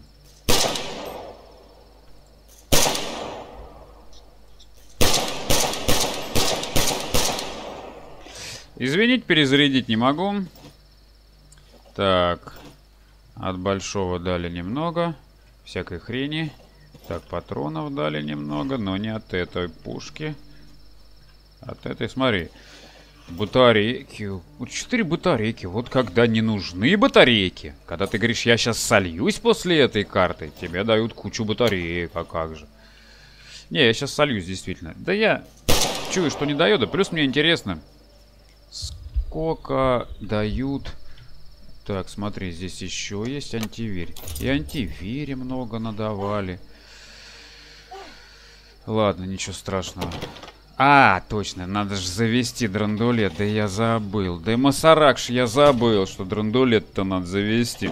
Извинить, перезарядить не могу. Так. От большого дали немного. Всякой хрени. Так, патронов дали немного, но не от этой пушки. От этой, смотри. Батарейки. Вот четыре батарейки. Вот когда не нужны батарейки. Когда ты говоришь, я сейчас сольюсь после этой карты, тебе дают кучу батареек. А как же? Не, я сейчас сольюсь, действительно. Да я чую, что не дает. Да плюс мне интересно, сколько дают... Так, смотри, здесь еще есть антивирь. И антивире много надавали. Ладно, ничего страшного. А, точно, надо же завести драндулет. Да я забыл. Да и Масаракш, я забыл, что драндулет-то надо завести.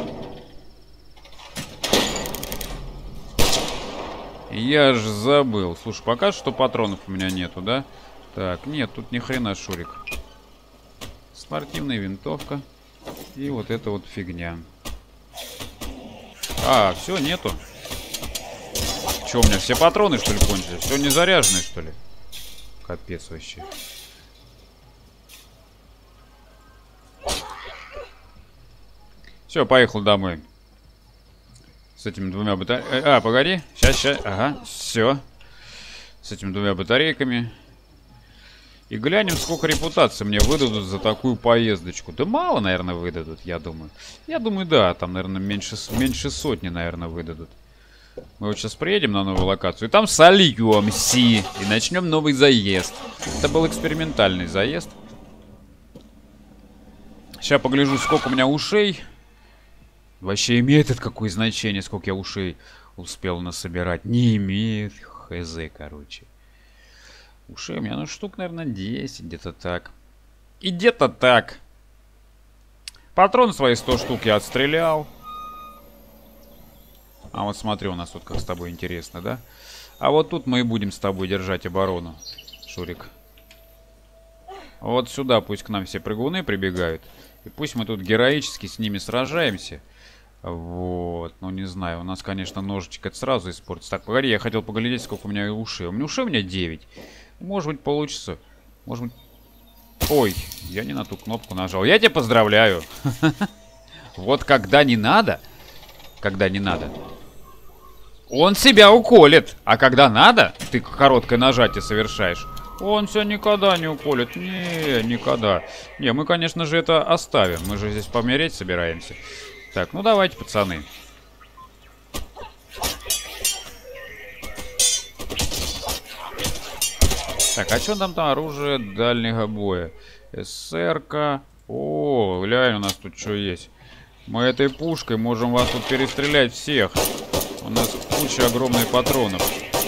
Я ж забыл. Слушай, пока что патронов у меня нету, да? Так, нет, тут ни хрена, Шурик. Спортивная винтовка. И вот эта вот фигня. А, все, нету. Че, у меня все патроны, что ли, кончились? Все не заряженные, что ли? Капец вообще. Все, поехал домой. С этими двумя батарейками. А, погоди. Сейчас, сейчас. Ага, все. С этими двумя батарейками. И глянем, сколько репутации мне выдадут за такую поездочку. Да мало, наверное, выдадут, я думаю. Я думаю, да, там, наверное, меньше, меньше сотни, наверное, выдадут. Мы вот сейчас приедем на новую локацию, и там сольемся, и начнем новый заезд. Это был экспериментальный заезд. Сейчас погляжу, сколько у меня ушей. Вообще имеет это какое значение, сколько я ушей успел насобирать? Не имеет. Хз, короче. Ушей у меня, ну, штук, наверное, десять, где-то так. И где-то так. Патрон свои сто штук я отстрелял. А вот смотри, у нас тут как с тобой интересно, да? А вот тут мы и будем с тобой держать оборону, Шурик. Вот сюда пусть к нам все прыгуны прибегают. И пусть мы тут героически с ними сражаемся. Вот, ну не знаю, у нас, конечно, ножичек это сразу испортится. Так, погоди, я хотел поглядеть, сколько у меня ушей. У меня ушей у меня девять. Может быть, получится. Может быть... Ой, я не на ту кнопку нажал. Я тебя поздравляю. Вот когда не надо, когда не надо, он себя уколет. А когда надо, ты короткое нажатие совершаешь, он себя никогда не уколет. Не, никогда. Не, мы, конечно же, это оставим. Мы же здесь помереть собираемся. Так, ну давайте, пацаны. Так, а что там там оружие дальнего боя? СРК. О, глянь, у нас тут что есть. Мы этой пушкой можем вас тут перестрелять всех. У нас куча огромных патронов.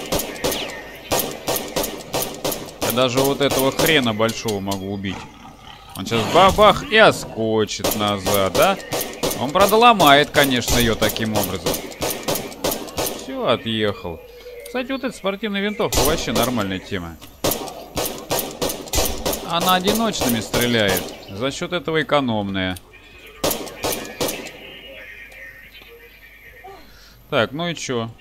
Я даже вот этого хрена большого могу убить. Он сейчас бабах и отскочит назад, да? Он, правда, ломает, конечно, ее таким образом. Все, отъехал. Кстати, вот эта спортивная винтовка вообще нормальная тема. Она одиночными стреляет. За счет этого экономная. Так, ну и чё?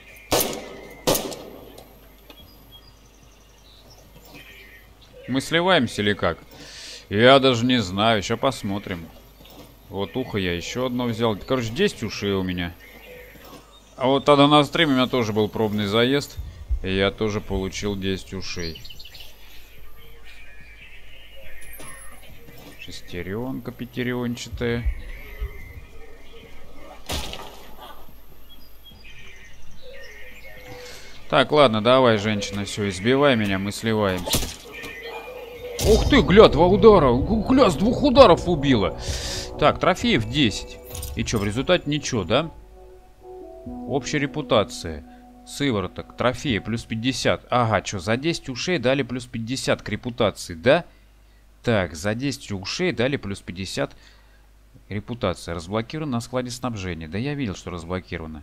Мы сливаемся или как? Я даже не знаю, сейчас посмотрим. Вот ухо я еще одно взял. Короче, десять ушей у меня. А вот тогда на стриме у меня тоже был пробный заезд. И я тоже получил десять ушей. Шестеренка пятеренчатая. Так, ладно, давай, женщина, все, избивай меня, мы сливаемся. Ух ты, гля, два удара. Гля, с двух ударов убила. Так, трофеев десять. И что, в результате ничего, да? Общая репутация. Сывороток, трофеи, плюс пятьдесят. Ага, что, за десять ушей дали плюс пятьдесят к репутации, да? Так, за десять ушей дали плюс пятьдесят. Репутация. Разблокирована на складе снабжения. Да я видел, что разблокировано.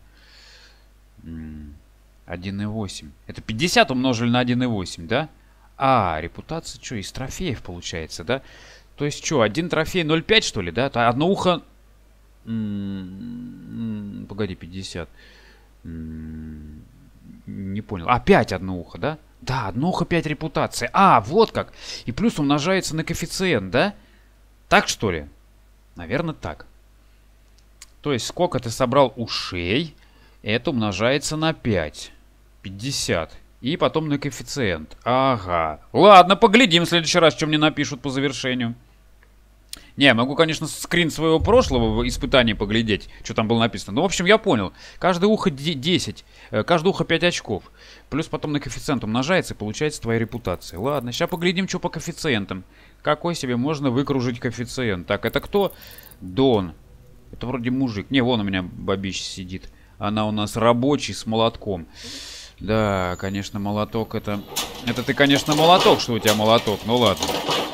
один и восемь. Это пятьдесят умножили на один и восемь, да? А, репутация, что, из трофеев получается, да? То есть, что, один трофей ноль пять, что ли, да? То одно ухо... М-м-м, погоди, пятьдесят. М-м, не понял. А, пять одно ухо, да? Да, одно ухо пять репутации. А, вот как. И плюс умножается на коэффициент, да? Так, что ли? Наверное, так. То есть, сколько ты собрал ушей, это умножается на пять. пятьдесят. И потом на коэффициент. Ага. Ладно, поглядим в следующий раз, что мне напишут по завершению. Не, могу, конечно, скрин своего прошлого испытания поглядеть, что там было написано. Ну, в общем, я понял. Каждое ухо десять. Каждое ухо пять очков. Плюс потом на коэффициент умножается, и получается твоя репутация. Ладно, сейчас поглядим, что по коэффициентам. Какой себе можно выкружить коэффициент? Так, это кто? Дон. Это вроде мужик. Не, вон у меня бабища сидит. Она у нас рабочий с молотком. Да, конечно, молоток это... Это ты, конечно, молоток, что у тебя молоток. Ну ладно.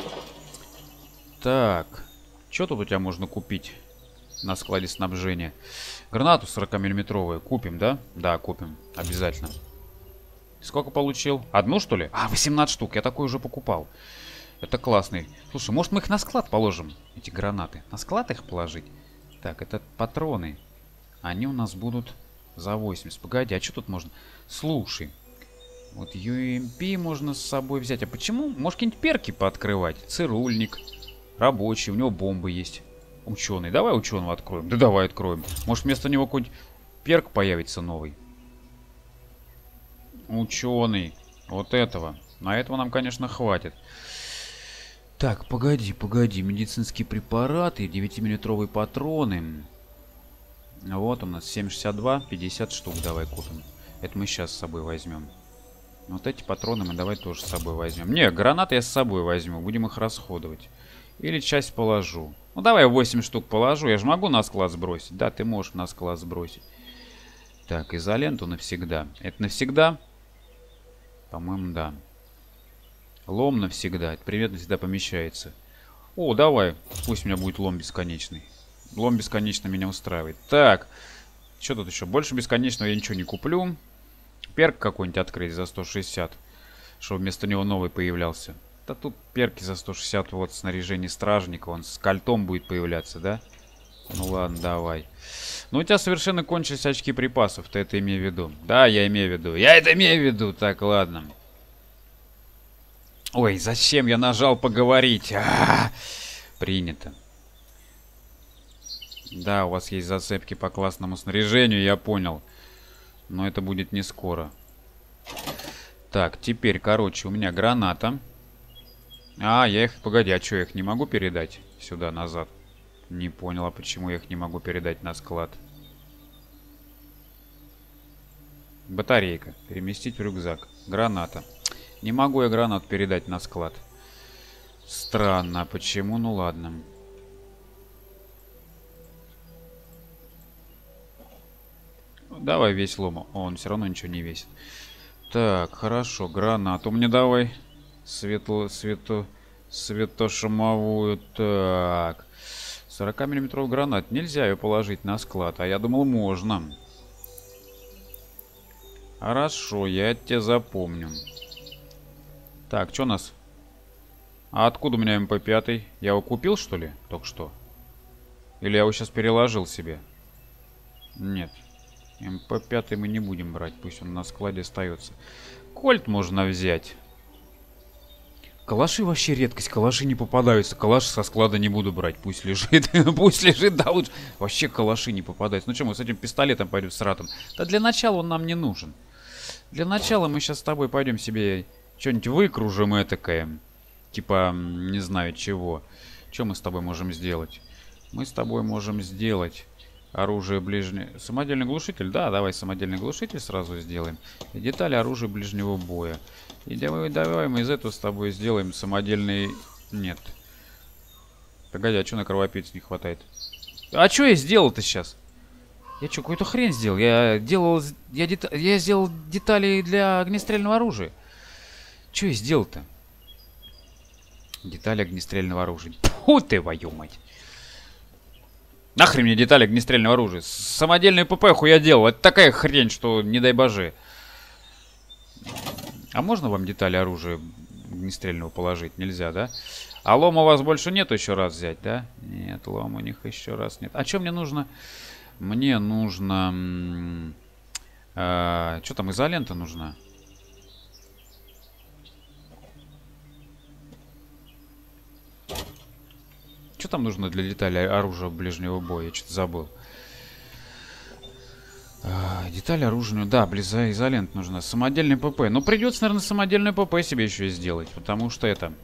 Так. Что тут у тебя можно купить на складе снабжения? Гранату сорокамиллиметровую купим, да? Да, купим. Обязательно. Сколько получил? Одну, что ли? А, восемнадцать штук. Я такой уже покупал. Это классный. Слушай, может мы их на склад положим? Эти гранаты. На склад их положить? Так, это патроны. Они у нас будут за восемьдесят. Погоди, а что тут можно? Слушай. Вот ю эм пи можно с собой взять. А почему? Может, какие-нибудь перки пооткрывать? Цирульник. Рабочий. У него бомбы есть. Ученый. Давай ученого откроем. Да давай откроем. Может, вместо него какой-нибудь перк появится новый. Ученый. Вот этого. На этого нам, конечно, хватит. Так, погоди, погоди. Медицинские препараты. девятимиллиметровые патроны. Вот у нас семь шестьдесят два. пятьдесят штук давай купим. Это мы сейчас с собой возьмем. Вот эти патроны мы давай тоже с собой возьмем. Не, гранаты я с собой возьму. Будем их расходовать. Или часть положу. Ну давай восемь штук положу. Я же могу на склад сбросить. Да, ты можешь на склад сбросить. Так, изоленту навсегда. Это навсегда? По-моему, да. Лом навсегда. Это примерно всегда помещается. О, давай. Пусть у меня будет лом бесконечный. Лом бесконечно меня устраивает. Так. Что тут еще? Больше бесконечного я ничего не куплю. Перк какой-нибудь открыть за сто шестьдесят. Чтобы вместо него новый появлялся. Да тут перки за сто шестьдесят. Вот снаряжение стражника. Он с кольтом будет появляться, да? Ну ладно, давай. Ну у тебя совершенно кончились очки припасов. Ты это имею в виду? Да, я имею в виду. Я это имею в виду. Так, ладно. Ой, зачем я нажал поговорить? А-а-а! Принято. Да, у вас есть зацепки по классному снаряжению, я понял. Но это будет не скоро. Так, теперь, короче, у меня граната. А, я их... Погоди, а что, я их не могу передать сюда, назад? Не понял, а почему я их не могу передать на склад? Батарейка. Переместить в рюкзак. Граната. Не могу я гранат передать на склад. Странно, а почему? Ну ладно. Давай весь лом. Он все равно ничего не весит. Так, хорошо. Гранату мне давай. Светло, свету, светошумовую. Так. сорокамиллиметровый гранат. Нельзя ее положить на склад. А я думал, можно. Хорошо, я тебя запомню. Так, что у нас? А откуда у меня эм пэ пять? Я его купил, что ли? Только что. Или я его сейчас переложил себе? Нет. эм пэ пять мы не будем брать. Пусть он на складе остается. Кольт можно взять. Калаши вообще редкость. Калаши не попадаются. Калаши со склада не буду брать. Пусть лежит. Пусть лежит, да лучше. Вообще калаши не попадаются. Ну что, мы с этим пистолетом пойдем с ратом? Да для начала он нам не нужен. Для начала мы сейчас с тобой пойдем себе что-нибудь выкружим этакое. Типа, не знаю чего. Что мы с тобой можем сделать? Мы с тобой можем сделать оружие ближнего... Самодельный глушитель? Да, давай самодельный глушитель сразу сделаем. И детали оружия ближнего боя. И давай, давай мы из этого с тобой сделаем самодельный... Нет. Погоди, а что на кровопийц не хватает? А что я сделал-то сейчас? Я что, какую-то хрень сделал? Я делал... Я, дет... я сделал детали для огнестрельного оружия. Что я сделал-то? Детали огнестрельного оружия. Фу ты, твою мать. Нахрен мне детали огнестрельного оружия. Самодельную ППХу я делал. Это такая хрень, что не дай боже. А можно вам детали оружия огнестрельного положить? Нельзя, да? А лом у вас больше нет еще раз взять, да? Нет, лом у них еще раз нет. А что мне нужно? Мне нужно... Э, что там, изолента нужна? Что там нужно для детали оружия ближнего боя? Я что-то забыл. А, детали оружия... Да, близа изолент нужна. Самодельный ПП. Ну, придется, наверное, самодельный ПП себе еще и сделать. Потому что это...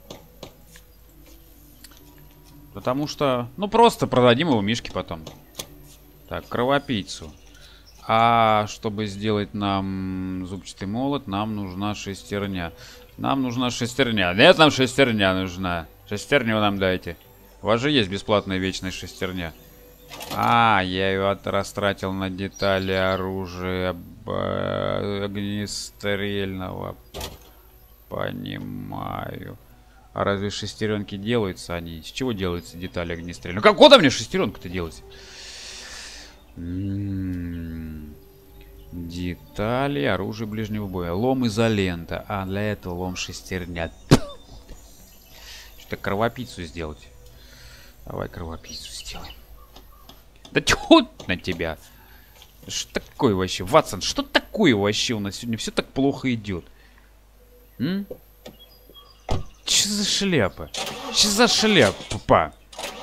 Потому что... Ну, просто продадим его Мишке потом. Так, кровопийцу. А чтобы сделать нам зубчатый молот, нам нужна шестерня. Нам нужна шестерня. Нет, нам шестерня нужна. Шестерню нам дайте. У вас же есть бесплатная вечная шестерня. А, я ее растратил на детали оружия огнестрельного. Понимаю. А разве шестеренки делаются они? С чего делаются детали огнестрельного? Как куда мне шестеренка-то делать? М-м-м. Детали оружия ближнего боя. Лом изолента. А, для этого лом шестерня. Что-то кровопийцу сделать. Давай кровопийцу сделаем. Да тьфу на тебя. Что такое вообще? Ватсон, что такое вообще у нас сегодня? Все так плохо идет. М? Че за шляпа? Че за шляпа?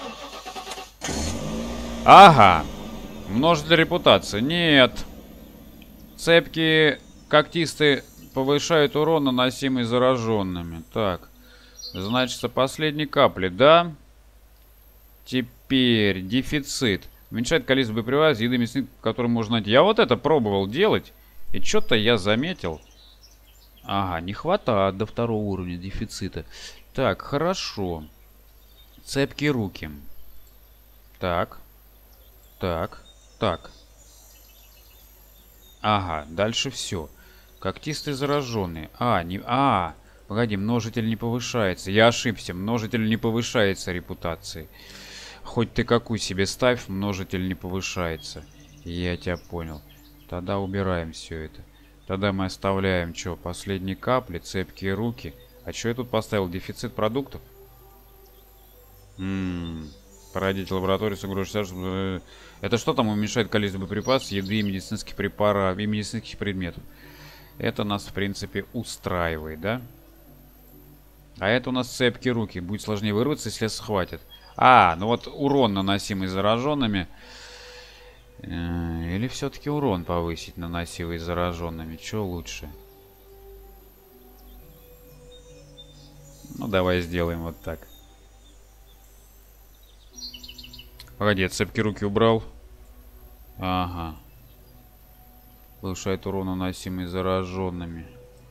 Ага. Множитель репутации. Нет. Цепкие когтистые повышают урон, наносимый зараженными. Так. Значит, последней капли, да? Теперь дефицит. Уменьшает количество боеприпасов, еды, мясных, которые можно найти. Я вот это пробовал делать. И что-то я заметил. Ага, не хватает до второго уровня дефицита. Так, хорошо. Цепкие руки. Так. Так. Так. Ага, дальше все. Когтистые зараженные. А, не... А, погоди, множитель не повышается. Я ошибся. Множитель не повышается репутацией. Хоть ты какую себе ставь, множитель не повышается. Я тебя понял. Тогда убираем все это. Тогда мы оставляем, что, последние капли, цепкие руки. А что я тут поставил? Дефицит продуктов? Ммм... Породить лабораторию с угрозой. Это что там уменьшает количество боеприпасов, еды и медицинских препаратов и медицинских предметов? Это нас, в принципе, устраивает, да? А это у нас цепкие руки. Будет сложнее вырваться, если схватит. А, ну вот урон, наносимый зараженными. Или все-таки урон повысить, наносимый зараженными? Что лучше? Ну, давай сделаем вот так. Погоди, я цепкие руки убрал. Ага. Повышает урон, наносимый зараженными.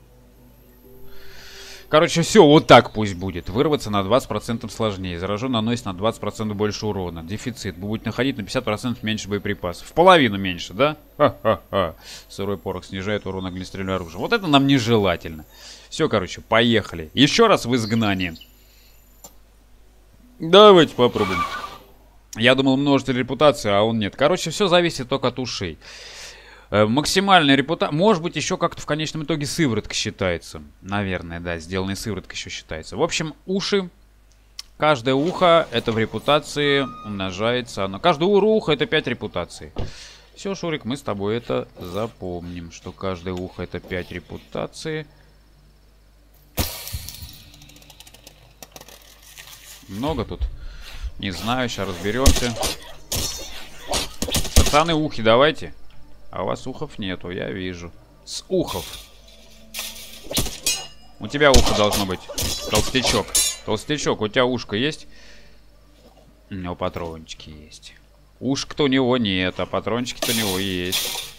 Короче, все, вот так пусть будет. Вырваться на двадцать процентов сложнее. Заражен наносит на двадцать процентов больше урона. Дефицит. Будет находить на пятьдесят процентов меньше боеприпасов. В половину меньше, да? Ха-ха-ха. Сырой порох снижает урон огнестрельного оружия. Вот это нам нежелательно. Все, короче, поехали. Еще раз в изгнание. Давайте попробуем. Я думал, множитель репутации, а он нет. Короче, все зависит только от ушей. Э, максимальная репутация. Может быть, еще как-то в конечном итоге сыворотка считается. Наверное, да, сделанная сыворотка еще считается. В общем, уши. Каждое ухо это в репутации умножается. Оно. Каждое ухо это пять репутаций. Все, Шурик, мы с тобой это запомним. Что каждое ухо это пять репутаций. Много тут? Не знаю, сейчас разберемся. Пацаны, ухи давайте. А у вас ухов нету, я вижу. С ухов. У тебя ухо должно быть. Толстячок. Толстячок, у тебя ушко есть? У него патрончики есть. Ушка-то у него нет, а патрончики-то у него есть.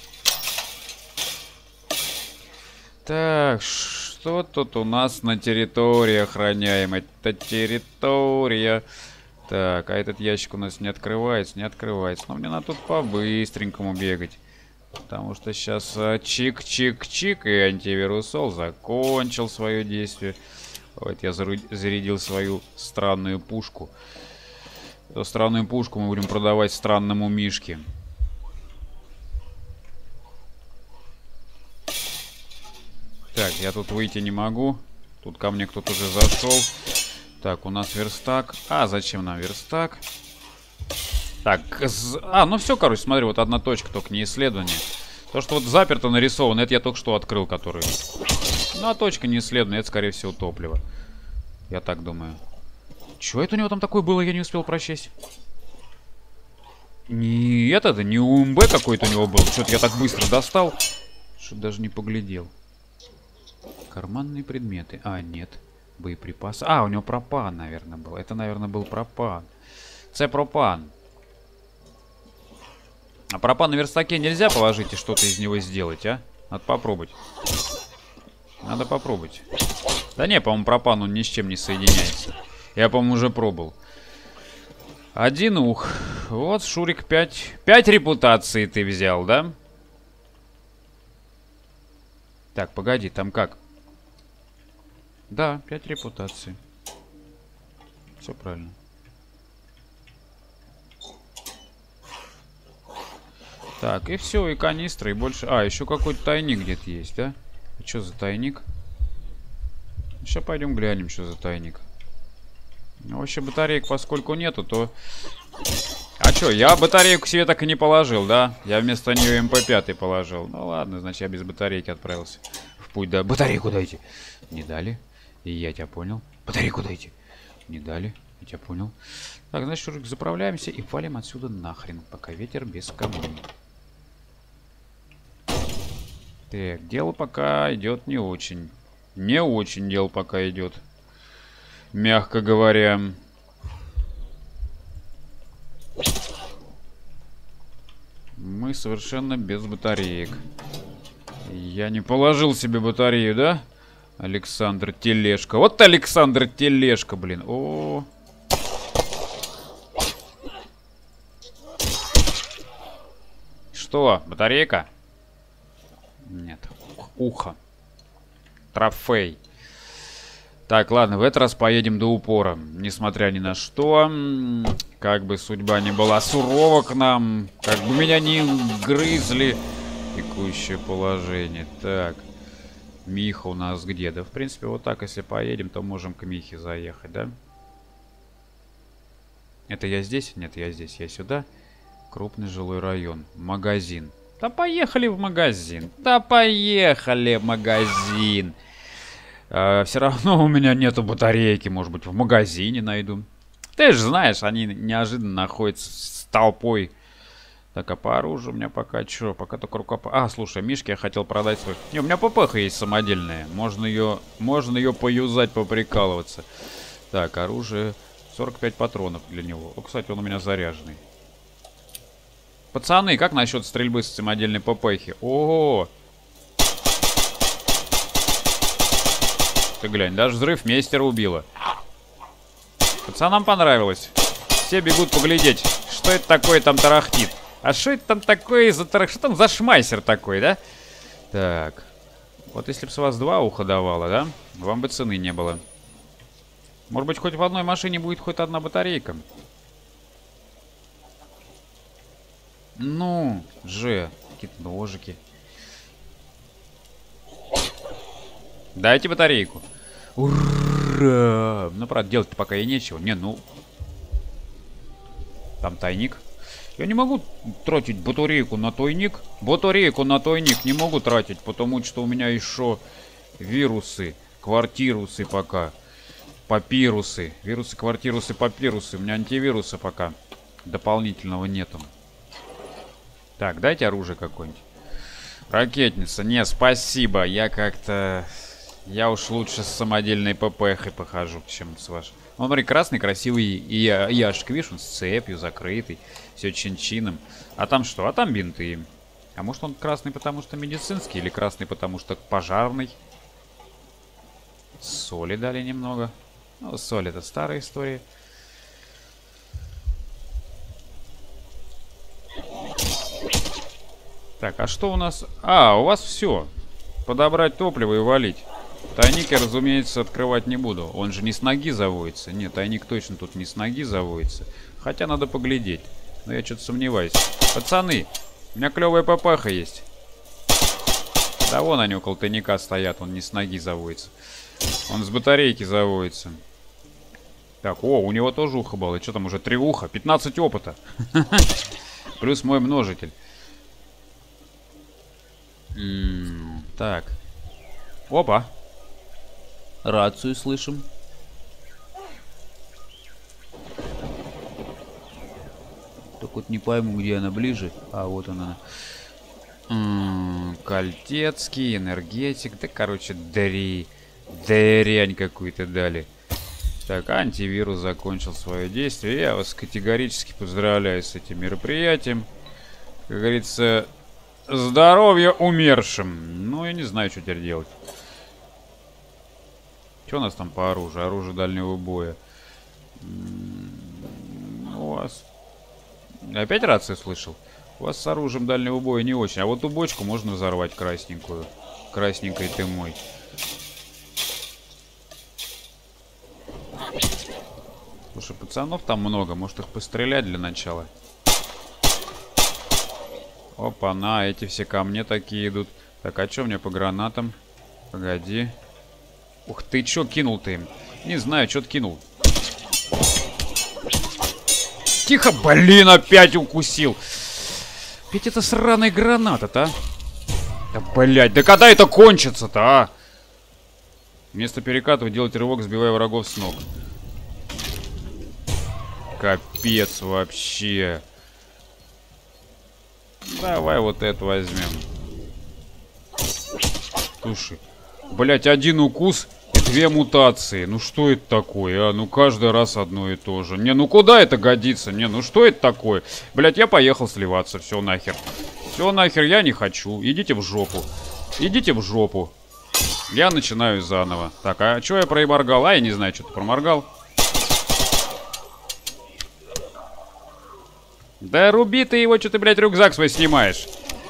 Так, что тут у нас на территории охраняем? Это территория. Так, а этот ящик у нас не открывается, не открывается. Но мне надо тут по-быстренькому бегать. Потому что сейчас чик-чик-чик, и антивирусол закончил свое действие. Вот я зарядил свою странную пушку. Эту странную пушку мы будем продавать странному мишке. Так, я тут выйти не могу. Тут ко мне кто-то уже зашел. Так, у нас верстак. А, зачем нам верстак? Так, а, ну все, короче, смотри, вот одна точка, только не исследование. То, что вот заперто нарисовано, это я только что открыл, который... Ну, а точка не исследование, это, скорее всего, топливо. Я так думаю. Чего это у него там такое было, я не успел прочесть. Не это, не УМБ какой-то у него был. Что-то я так быстро достал, что даже не поглядел. Карманные предметы. А, нет. Боеприпасы. А, у него пропан, наверное, был. Это, наверное, был пропан. С-пропан. А пропан на верстаке нельзя положить и что-то из него сделать, а? Надо попробовать. Надо попробовать. Да не, по-моему, пропан он ни с чем не соединяется. Я, по-моему, уже пробовал. Один ух. Вот, Шурик, пять. Пять репутаций ты взял, да? Так, погоди, там как? Да, пять репутаций. Все правильно. Так, и все, и канистры, и больше... А, еще какой-то тайник где-то есть, да? А что за тайник? Сейчас пойдем глянем, что за тайник. Ну, вообще батареек поскольку нету, то... А что, я батарейку себе так и не положил, да? Я вместо нее эм пэ пять положил. Ну ладно, значит, я без батарейки отправился в путь, да. Батарейку дайте. Не дали. И я тебя понял. Батарейку дайте. Не дали. Я тебя понял. Так, значит, Шурик, заправляемся и валим отсюда нахрен, пока ветер без камней. Так, дело пока идет не очень. Не очень дело пока идет. Мягко говоря. Мы совершенно без батареек. Я не положил себе батарею, да? Александр Тележка. Вот Александр Тележка, блин. О. Что? Батарейка? Нет. Ухо. Трофей. Так, ладно, в этот раз поедем до упора. Несмотря ни на что. Как бы судьба не была сурова к нам. Как бы меня не грызли. Текущее положение. Так. Миха у нас где? Да, в принципе, вот так, если поедем, то можем к Михе заехать, да? Это я здесь? Нет, я здесь. Я сюда. Крупный жилой район. Магазин. Да поехали в магазин. Да поехали в магазин. А, все равно у меня нету батарейки. Может быть, в магазине найду. Ты же знаешь, они неожиданно находятся с толпой. Так, а по оружию у меня пока что? Пока только рукопа... А, слушай, Мишке я хотел продать свой... Не, у меня ППХ есть самодельная. Можно ее... Можно ее поюзать, поприкалываться. Так, оружие... сорок пять патронов для него. О, кстати, он у меня заряженный. Пацаны, как насчет стрельбы с самодельной ППХи? О, ты глянь, даже взрыв мейстера убило. Пацанам понравилось. Все бегут поглядеть, что это такое там тарахтит. А что это там такое за тарах... Что там за шмайсер такой, да? Так. Вот если бы с вас два уха давало, да? Вам бы цены не было. Может быть, хоть в одной машине будет хоть одна батарейка. Ну же. какие-то ножики. Дайте батарейку. Ура! Ну, правда, делать-то пока и нечего. Не, ну... Там тайник. Я не могу тратить батарейку на тайник. Батарейку на тайник не могу тратить, потому что у меня еще вирусы, квартирусы пока. Папирусы. Вирусы, квартирусы, папирусы. У меня антивируса пока дополнительного нету. Так, дайте оружие какое-нибудь. Ракетница. Не, спасибо. Я как-то... Я уж лучше с самодельной ППХой похожу, чем с вашей. Он, смотри, красный, красивый и ящик. Видишь, он с цепью закрытый. Все чин-чином. А там что? А там бинты. А может он красный, потому что медицинский? Или красный, потому что пожарный? Соли дали немного. Ну, соль — это старая история. Так, а что у нас? А, у вас все. Подобрать топливо и валить. Тайник я, разумеется, открывать не буду. Он же не с ноги заводится. Нет, тайник точно тут не с ноги заводится. Хотя надо поглядеть. Но я что-то сомневаюсь. Пацаны, у меня клевая папаха есть. Да вон они около тайника стоят. Он не с ноги заводится. Он с батарейки заводится. Так, о, у него тоже ухо было. И что там уже? Три уха. пятнадцать опыта. Плюс мой множитель. Так. Опа. Рацию слышим. Так вот не пойму, где она ближе. А, вот она. М-м, Кольтецкий, энергетик. Да, короче, дрянь. Дрянь какую-то дали. Так, антивирус закончил свое действие. Я вас категорически поздравляю с этим мероприятием. Как говорится, здоровья умершим. Ну, я не знаю, что теперь делать. Что у нас там по оружию? Оружие дальнего боя. У вас... Опять рацию слышал? У вас с оружием дальнего боя не очень. А вот ту бочку можно взорвать красненькую. Красненькой ты мой. Слушай, пацанов там много. Может их пострелять для начала? Опа, на, эти все ко мне такие идут. Так, а что мне по гранатам? Погоди. Ух ты, что кинул ты им? Не знаю, что ты кинул. Тихо, блин, опять укусил. Ведь это сраная граната-то, а? Да, блядь, да когда это кончится-то, а? Вместо перекатывать делать рывок, сбивая врагов с ног. Капец вообще. Давай вот это возьмем. Слушай, блять, один укус и две мутации. Ну что это такое, а? Ну каждый раз одно и то же. Не, ну куда это годится? Не, ну что это такое? Блять, я поехал сливаться. Все нахер. Все нахер, я не хочу. Идите в жопу. Идите в жопу. Я начинаю заново. Так, а что я проморгал? А, я не знаю, что ты проморгал. Да руби ты его, что ты, блядь, рюкзак свой снимаешь.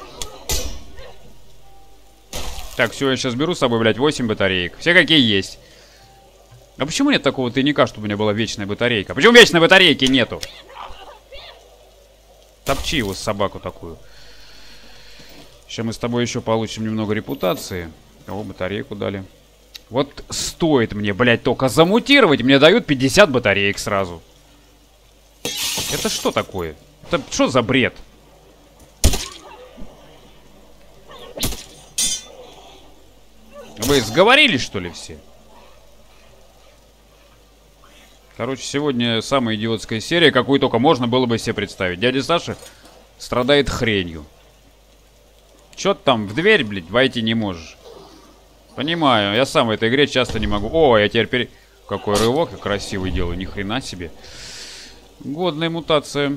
Так, все, я сейчас беру с собой, блядь, восемь батареек. Все какие есть. А почему нет такого тайника, чтобы у меня была вечная батарейка? Почему вечной батарейки нету? Топчи его, собаку такую. Сейчас мы с тобой еще получим немного репутации. О, батарейку дали. Вот стоит мне, блядь, только замутировать, мне дают пятьдесят батареек сразу. Это что такое? Это что за бред? Вы сговорились, что ли, все? Короче, сегодня самая идиотская серия, какую только можно было бы себе представить. Дядя Саша страдает хренью. Чё ты там в дверь, блядь, войти не можешь? Понимаю, я сам в этой игре часто не могу. О, я теперь пере... Какой рывок, я красивый делаю, ни хрена себе. Годная мутация.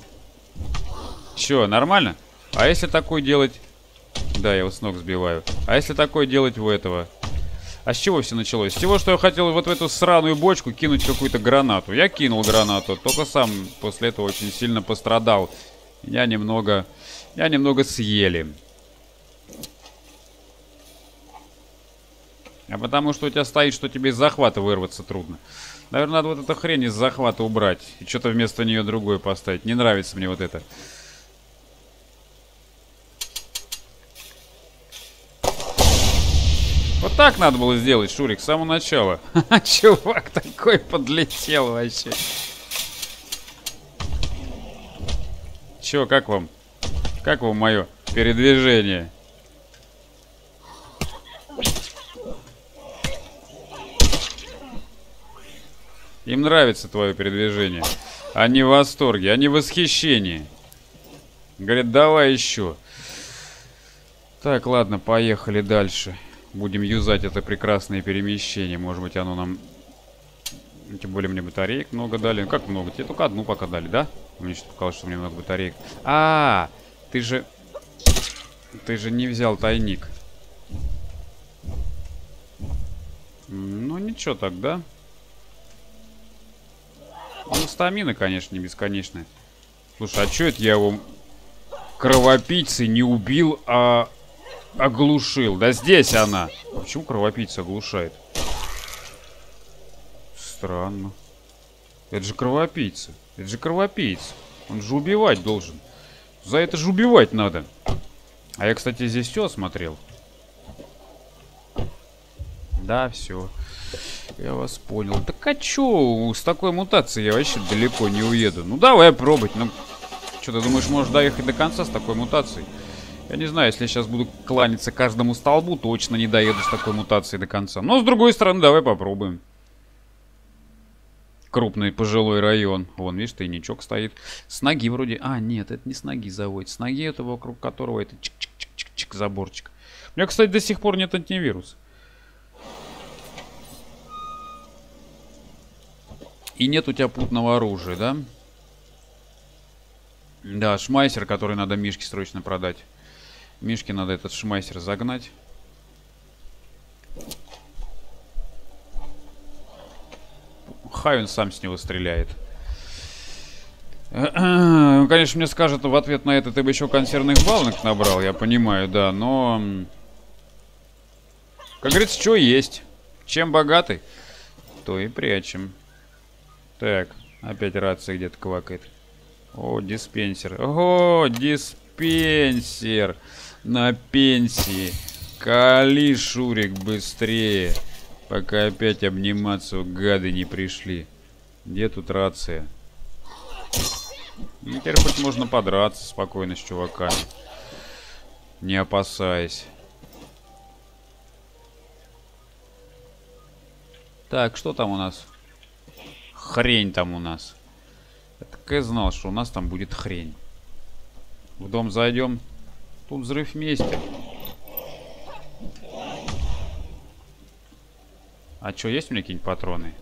Чё, нормально? А если такой делать... Да, я его с ног сбиваю. А если такое делать у этого? А с чего все началось? С того, что я хотел вот в эту сраную бочку кинуть какую-то гранату. Я кинул гранату, только сам после этого очень сильно пострадал. Я немного... Я немного съели. А потому что у тебя стоит, что тебе из захвата вырваться трудно. Наверное, надо вот эту хрень из захвата убрать. И что-то вместо нее другое поставить. Не нравится мне вот это. Вот так надо было сделать, Шурик, с самого начала. Чувак такой подлетел вообще. Чё, как вам? Как вам мое передвижение? Им нравится твое передвижение. Они в восторге, они в восхищении. Говорят, давай еще. Так, ладно, поехали дальше. Будем юзать это прекрасное перемещение. Может быть, оно нам... Тем более мне батареек много дали. Ну, как много? Тебе только одну пока дали, да? Мне что-то показалось, что мне много батареек. А, ты же... Ты же не взял тайник. Ну, ничего так, да? Ну, стамина, конечно, не бесконечная. Слушай, а что это я его кровопийцей не убил, а оглушил? Да здесь она. А почему кровопийца оглушает? Странно. Это же кровопийца. Это же кровопийца. Он же убивать должен. За это же убивать надо. А я, кстати, здесь все осмотрел. Да, все. Я вас понял. Так а чё, с такой мутацией я вообще далеко не уеду. Ну давай пробовать. Ну, что ты думаешь, можешь доехать до конца с такой мутацией? Я не знаю, если я сейчас буду кланяться каждому столбу, точно не доеду с такой мутацией до конца. Но с другой стороны, давай попробуем. Крупный пожилой район. Вон, видишь, тайничок стоит. С ноги вроде... А, нет, это не с ноги заводит. С ноги это вокруг которого это чик-чик-чик-чик заборчик. У меня, кстати, до сих пор нет антивируса. И нет у тебя путного оружия, да? Да, шмайсер, который надо Мишке срочно продать. Мишке надо этот шмайсер загнать. Хай он сам с него стреляет. Конечно, мне скажут в ответ на это, ты бы еще консервных банок набрал, я понимаю, да, но... Как говорится, что есть. Чем богаты, то и прячем. Так, опять рация где-то квакает. О, диспенсер. О, диспенсер. На пенсии. Кали, Шурик, быстрее. Пока опять обниматься гады не пришли. Где тут рация? Ну, теперь хоть можно подраться спокойно с чуваками. Не опасаясь. Так, что там у нас? Хрень там у нас. Я так и знал, что у нас там будет хрень. В дом зайдем. Тут взрыв вместе. А что, есть у меня какие-нибудь патроны?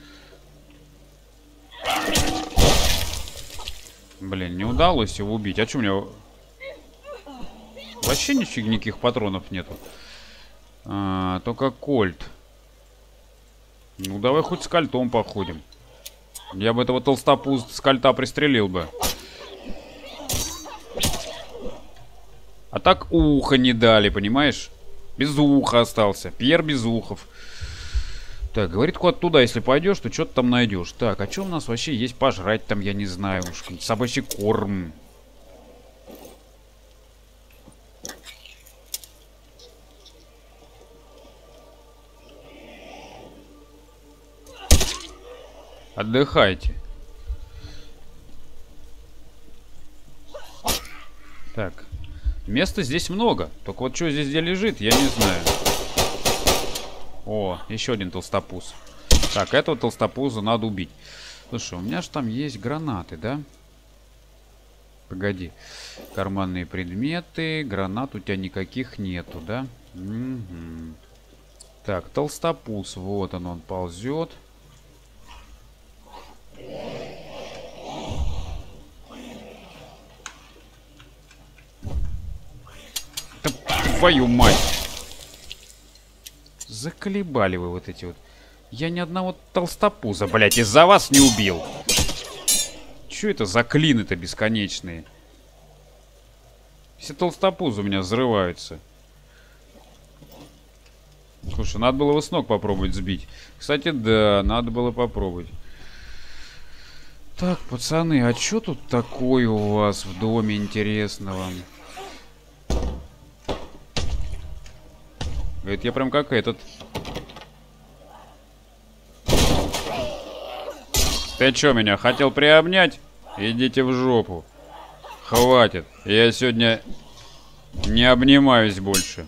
Блин, не удалось его убить. А что у меня... Вообще ничего, никаких патронов нету. А, только кольт. Ну, давай хоть с кольтом походим. Я бы этого толстопуз с кольта пристрелил бы. А так ухо не дали, понимаешь? Без уха остался. Пьер Безухов. Так, говорит, куда туда, если пойдешь, то что-то там найдешь. Так, а что у нас вообще есть пожрать там, я не знаю. Уж собачий корм. Отдыхайте. Так. Места здесь много. Только вот что здесь где лежит, я не знаю. О, еще один толстопуз. Так, этого толстопуза надо убить. Слушай, у меня же там есть гранаты, да? Погоди. Карманные предметы. Гранат у тебя никаких нету, да? Угу. Так, толстопуз. Вот он, он ползет. Да, твою мать! Заколебали вы вот эти вот. Я ни одного толстопуза, блядь, из-за вас не убил. Чё это за клины-то бесконечные? Все толстопузы у меня взрываются. Слушай, надо было его с ног попробовать сбить. Кстати, да, надо было попробовать. Так, пацаны, а что тут такое у вас в доме интересного? Говорит, я прям как этот. Ты чё, меня хотел приобнять? Идите в жопу. Хватит. Я сегодня не обнимаюсь больше.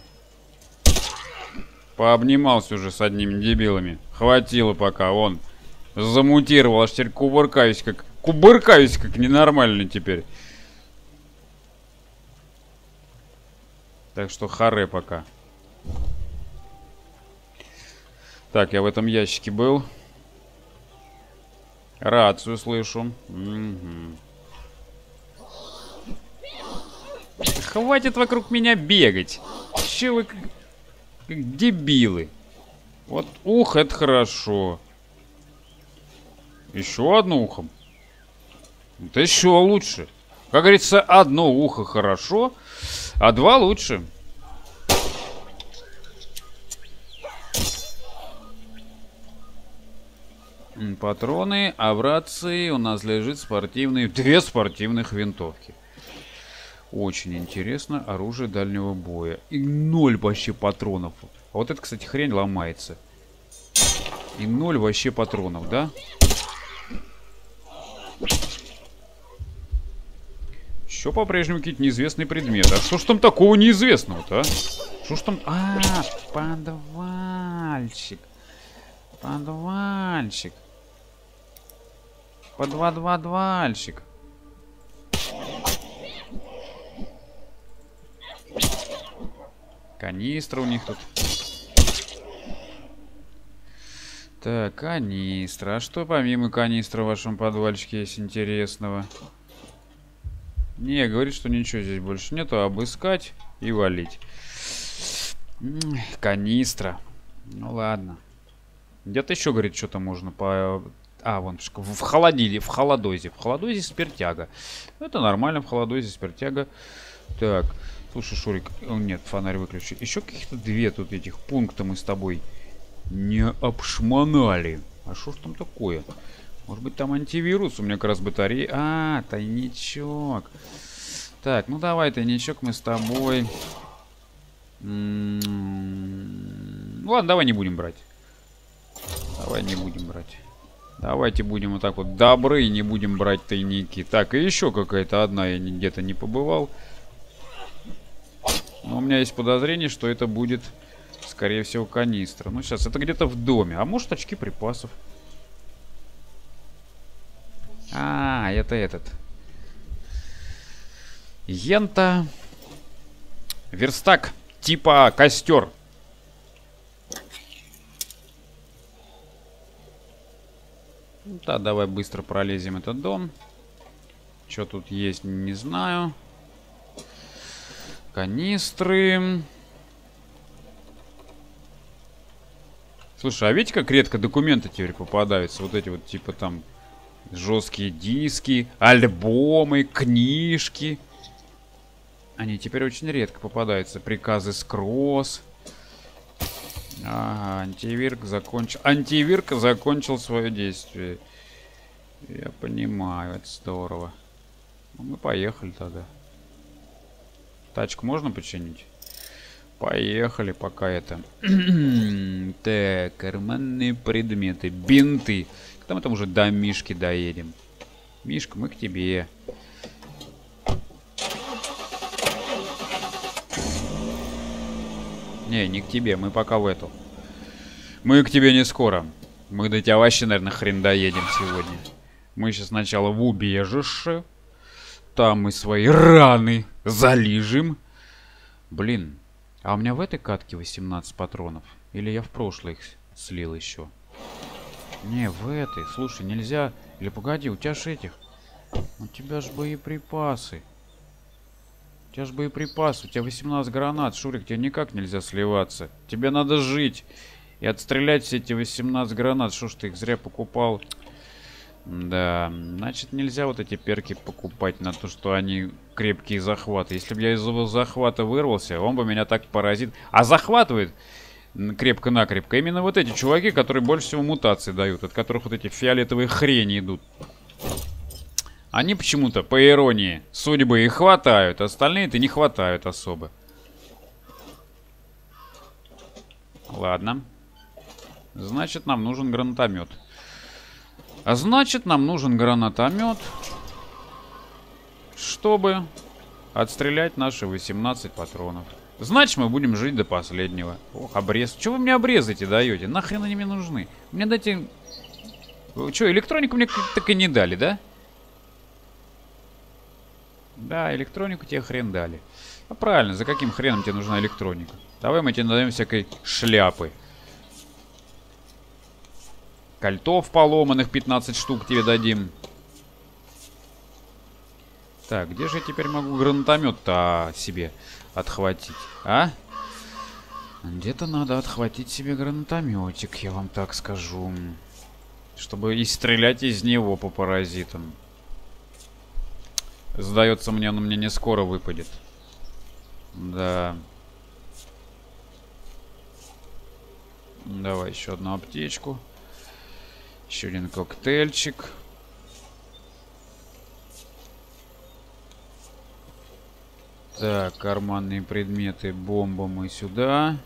Пообнимался уже с одними дебилами. Хватило пока, он замутировал, аж теперь кувыркаюсь как... Кубыркаюсь как ненормальный теперь. Так что харе пока. Так, я в этом ящике был. Рацию слышу. Угу. Хватит вокруг меня бегать. Че вы как, как дебилы. Вот ух, это хорошо. Еще одно ухо. Это еще лучше. Как говорится, одно ухо хорошо, а два лучше. Патроны, а в рации у нас лежит спортивные... Две спортивных винтовки. Очень интересно. Оружие дальнего боя. И ноль вообще патронов. А вот это, кстати, хрень ломается. И ноль вообще патронов, да? Еще по-прежнему какие-то неизвестные предметы. А что ж там такого неизвестного-то, а? Что ж там... А, подвальчик. Подвальчик. Подва-два-двальчик. Канистра у них тут. Так, канистра. А что помимо канистра в вашем подвальчике есть интересного? Не, говорит, что ничего здесь больше нету. Обыскать и валить. Канистра. Ну ладно. Где-то еще, говорит, что-то можно по... А, вон, в холодиле, в холодозе. В холодозе спиртяга. Это нормально, в холодозе спиртяга. Так, слушай, Шурик. О, нет, фонарь выключи. Еще каких-то две тут этих пункта мы с тобой не обшмонали. А что ж там такое? Может быть, там антивирус? У меня как раз батарея. А, тайничок. Так, ну давай, тайничок, мы с тобой. М-м-м. Ну ладно, давай не будем брать. Давай не будем брать. Давайте будем вот так вот добры и не будем брать тайники. Так, и еще какая-то одна, я где-то не побывал. Но у меня есть подозрение, что это будет, скорее всего, канистра. Ну, сейчас, это где-то в доме. А может, очки припасов. А, это этот. Ента. Верстак. Типа костер. Да, давай быстро пролезем этот дом. Что тут есть, не знаю. Канистры. Слушай, а видите, как редко документы теперь попадаются? Вот эти вот, типа там, жесткие диски, альбомы, книжки. Они теперь очень редко попадаются. Приказы скросс. Ага, антивирк закончил. Антивирк закончил свое действие. Я понимаю, это здорово. Ну, мы поехали тогда. Тачку можно починить? Поехали, пока это. Так, карманные предметы. Бинты. Когда мы там уже до Мишки доедем? Мишка, мы к тебе. Не, не к тебе, мы пока в эту. Мы к тебе не скоро. Мы до тебя вообще, наверное, хрен доедем сегодня. Мы сейчас сначала в убежище. Там мы свои раны залижем. Блин, а у меня в этой катке восемнадцать патронов? Или я в прошлой их слил еще? Не, в этой. Слушай, нельзя... Или погоди, у тебя ж этих... У тебя ж боеприпасы. У тебя же боеприпасы, у тебя восемнадцать гранат, Шурик, тебе никак нельзя сливаться. Тебе надо жить и отстрелять все эти восемнадцать гранат. Что ж ты их зря покупал? Да, значит нельзя вот эти перки покупать на то, что они крепкие захваты. Если бы я из его захвата вырвался, он бы меня так поразит. А захватывает крепко-накрепко именно вот эти чуваки, которые больше всего мутации дают, от которых вот эти фиолетовые хрени идут. Они почему-то, по иронии судьбы, и хватают. Остальные-то не хватают особо. Ладно. Значит, нам нужен гранатомет. А значит, нам нужен гранатомет, чтобы отстрелять наши восемнадцать патронов. Значит, мы будем жить до последнего. Ох, обрез. Чего вы мне обрезаете даете? Нахрен они мне нужны? Мне дайте... Че, электронику мне так и не дали, да? Да, электронику тебе хрен дали. А правильно, за каким хреном тебе нужна электроника? Давай мы тебе даем всякой шляпы. Кольтов поломанных пятнадцать штук тебе дадим. Так, где же я теперь могу гранатомет-то себе отхватить, а? Где-то надо отхватить себе гранатометик, я вам так скажу. Чтобы и стрелять из него по паразитам. Сдается мне, он мне не скоро выпадет. Да. Давай еще одну аптечку. Еще один коктейльчик. Так, карманные предметы, бомба мы сюда.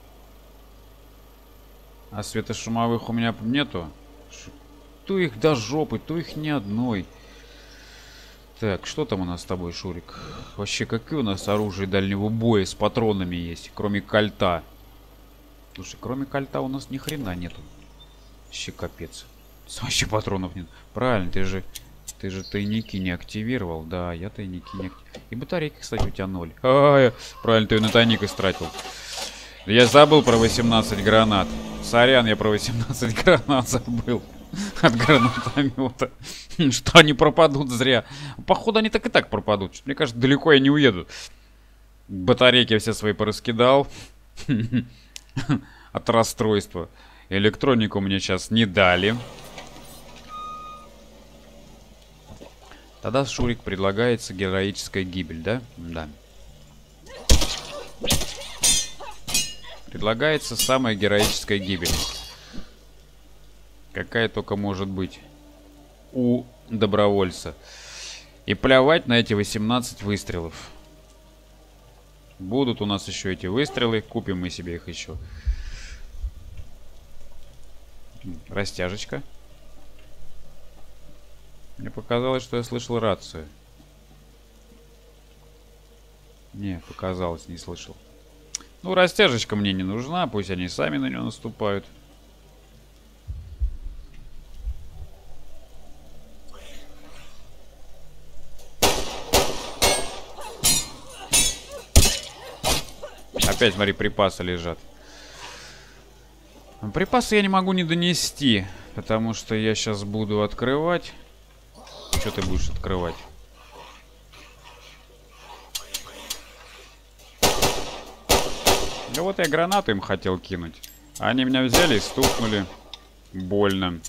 А светошумовых у меня нету. То их до жопы, то их ни одной. Так, что там у нас с тобой, Шурик? Вообще, какие у нас оружие дальнего боя с патронами есть, кроме кольта? Слушай, кроме кольта у нас ни хрена нету. Вообще капец. Вообще патронов нет. Правильно, ты же... Ты же тайники не активировал. Да, я тайники не активировал. И батарейки, кстати, у тебя ноль. А, правильно, ты ее на тайник истратил. Я забыл про восемнадцать гранат. Сорян, я про восемнадцать гранат забыл. От гранатомета. Что они пропадут зря. Походу, они так и так пропадут. Мне кажется, далеко я не уеду. Батарейки все свои пораскидал. От расстройства. Электронику мне сейчас не дали. Тогда, Шурик, предлагается героическая гибель, да? Да. Предлагается самая героическая гибель. Какая только может быть у добровольца. И плевать на эти восемнадцать выстрелов. Будут у нас еще эти выстрелы. Купим мы себе их еще. Растяжечка. Мне показалось, что я слышал рацию. Не, показалось, не слышал. Ну, растяжечка мне не нужна. Пусть они сами на нее наступают. Опять, смотри, припасы лежат. Припасы я не могу не донести, потому что я сейчас буду открывать. Что ты будешь открывать? Да вот я гранату им хотел кинуть. Они меня взяли и стукнули. Больно.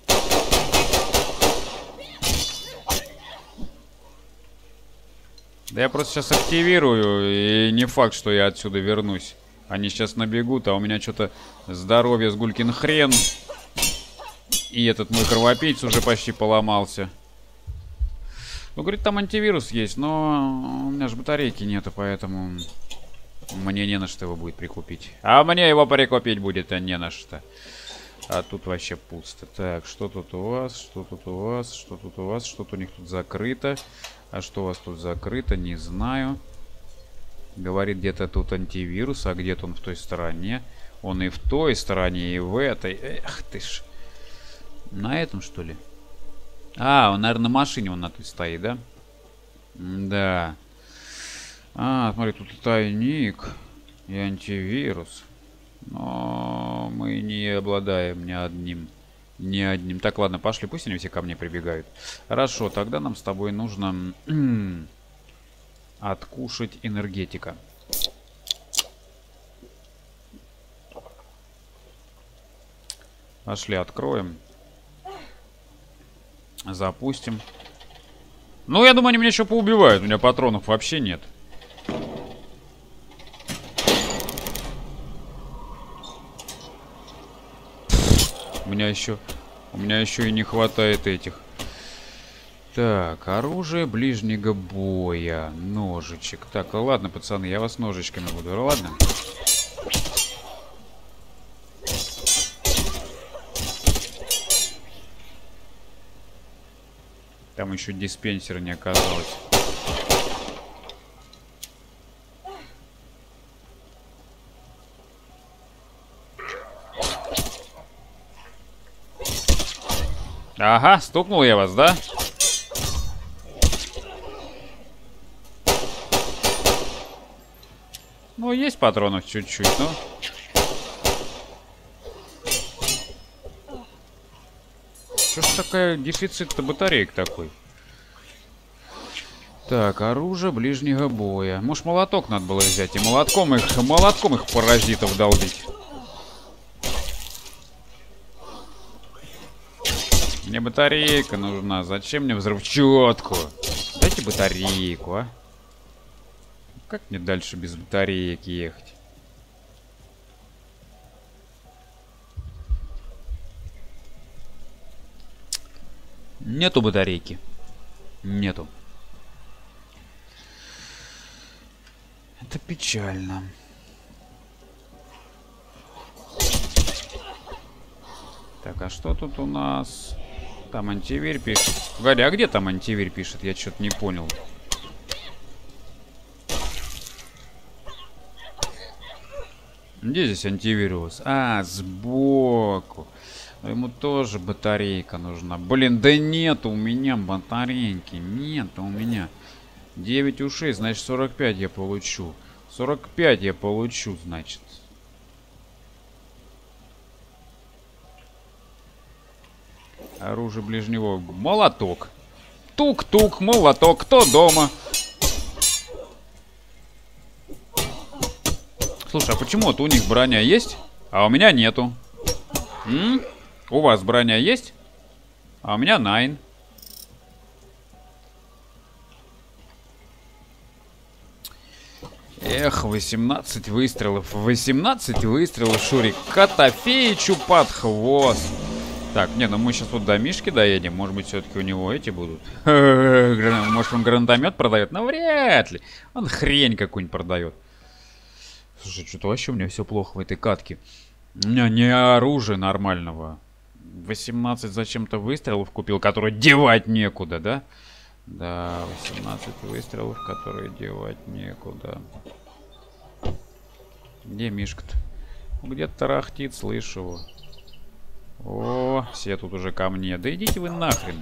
Да я просто сейчас активирую, и не факт, что я отсюда вернусь. Они сейчас набегут, а у меня что-то здоровье с гулькин хрен. И этот мой кровопийц уже почти поломался. Ну, говорит, там антивирус есть, но у меня же батарейки нету, поэтому мне не на что его будет прикупить. А мне его прикупить будет а не на что. А тут вообще пусто. Так, что тут у вас? Что тут у вас? Что тут у вас? Что-то у них тут закрыто. А что у вас тут закрыто? Не знаю. Говорит, где-то тут антивирус, а где-то он в той стороне. Он и в той стороне, и в этой. Эх ты ж. На этом, что ли? А, он, наверное, на машине он на той стоит, да? Да. А, смотри, тут тайник и антивирус. Но мы не обладаем ни одним. Ни одним. Так, ладно, пошли, пусть они все ко мне прибегают. Хорошо, тогда нам с тобой нужно откушать энергетика. Пошли, откроем. Запустим. Ну, я думаю, они меня еще поубивают. У меня патронов вообще нет. У меня еще... У меня еще и не хватает этих. Так, оружие ближнего боя. Ножичек. Так, ладно, пацаны, я вас ножичками буду. Ладно? Там еще диспенсера не оказалось. Ага, стукнул я вас, да? Ну, есть патронов чуть-чуть, но... Что ж такая дефицит-то батареек такой? Так, оружие ближнего боя. Может, молоток надо было взять и молотком их, молотком их паразитов долбить. Мне батарейка нужна. Зачем мне взрывчатку? Дайте батарейку, а? Как мне дальше без батареек ехать? Нету батарейки. Нету. Это печально. Так, а что тут у нас? Там антивирь пишет. Галя, а где там антивирь пишет? Я что-то не понял. Где здесь антивирус? А, сбоку. Ему тоже батарейка нужна. Блин, да нет у меня батарейки. Нет у меня. девять ушей, значит сорок пять я получу. сорок пять я получу, значит. Оружие ближнего. Молоток. Тук-тук, молоток. Кто дома? Слушай, а почему-то у них броня есть, а у меня нету? М? У вас броня есть, а у меня найн. Эх, восемнадцать выстрелов. восемнадцать выстрелов, Шурик. Котофеичу под хвост. Так, не, ну мы сейчас вот до Мишки доедем. Может быть, все-таки у него эти будут. Может, он гранатомет продает? Ну, вряд ли. Он хрень какую-нибудь продает. Слушай, что-то вообще у меня все плохо в этой катке. У меня не оружия нормального. восемнадцать зачем-то выстрелов купил, которые девать некуда, да? Да, восемнадцать выстрелов, которые девать некуда. Где Мишка-то? Где-то тарахтит, слышу его. О, все тут уже ко мне. Да идите вы нахрен.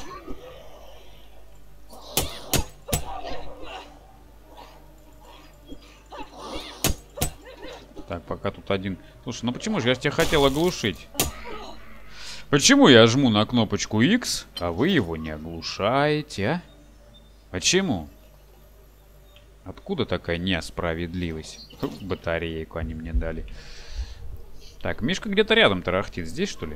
Так, пока тут один. Слушай, ну почему же я тебя хотел оглушить? Почему я жму на кнопочку X, а вы его не оглушаете, а? Почему? Откуда такая несправедливость? Фу, батарейку они мне дали. Так, Мишка где-то рядом тарахтит. Здесь, что ли?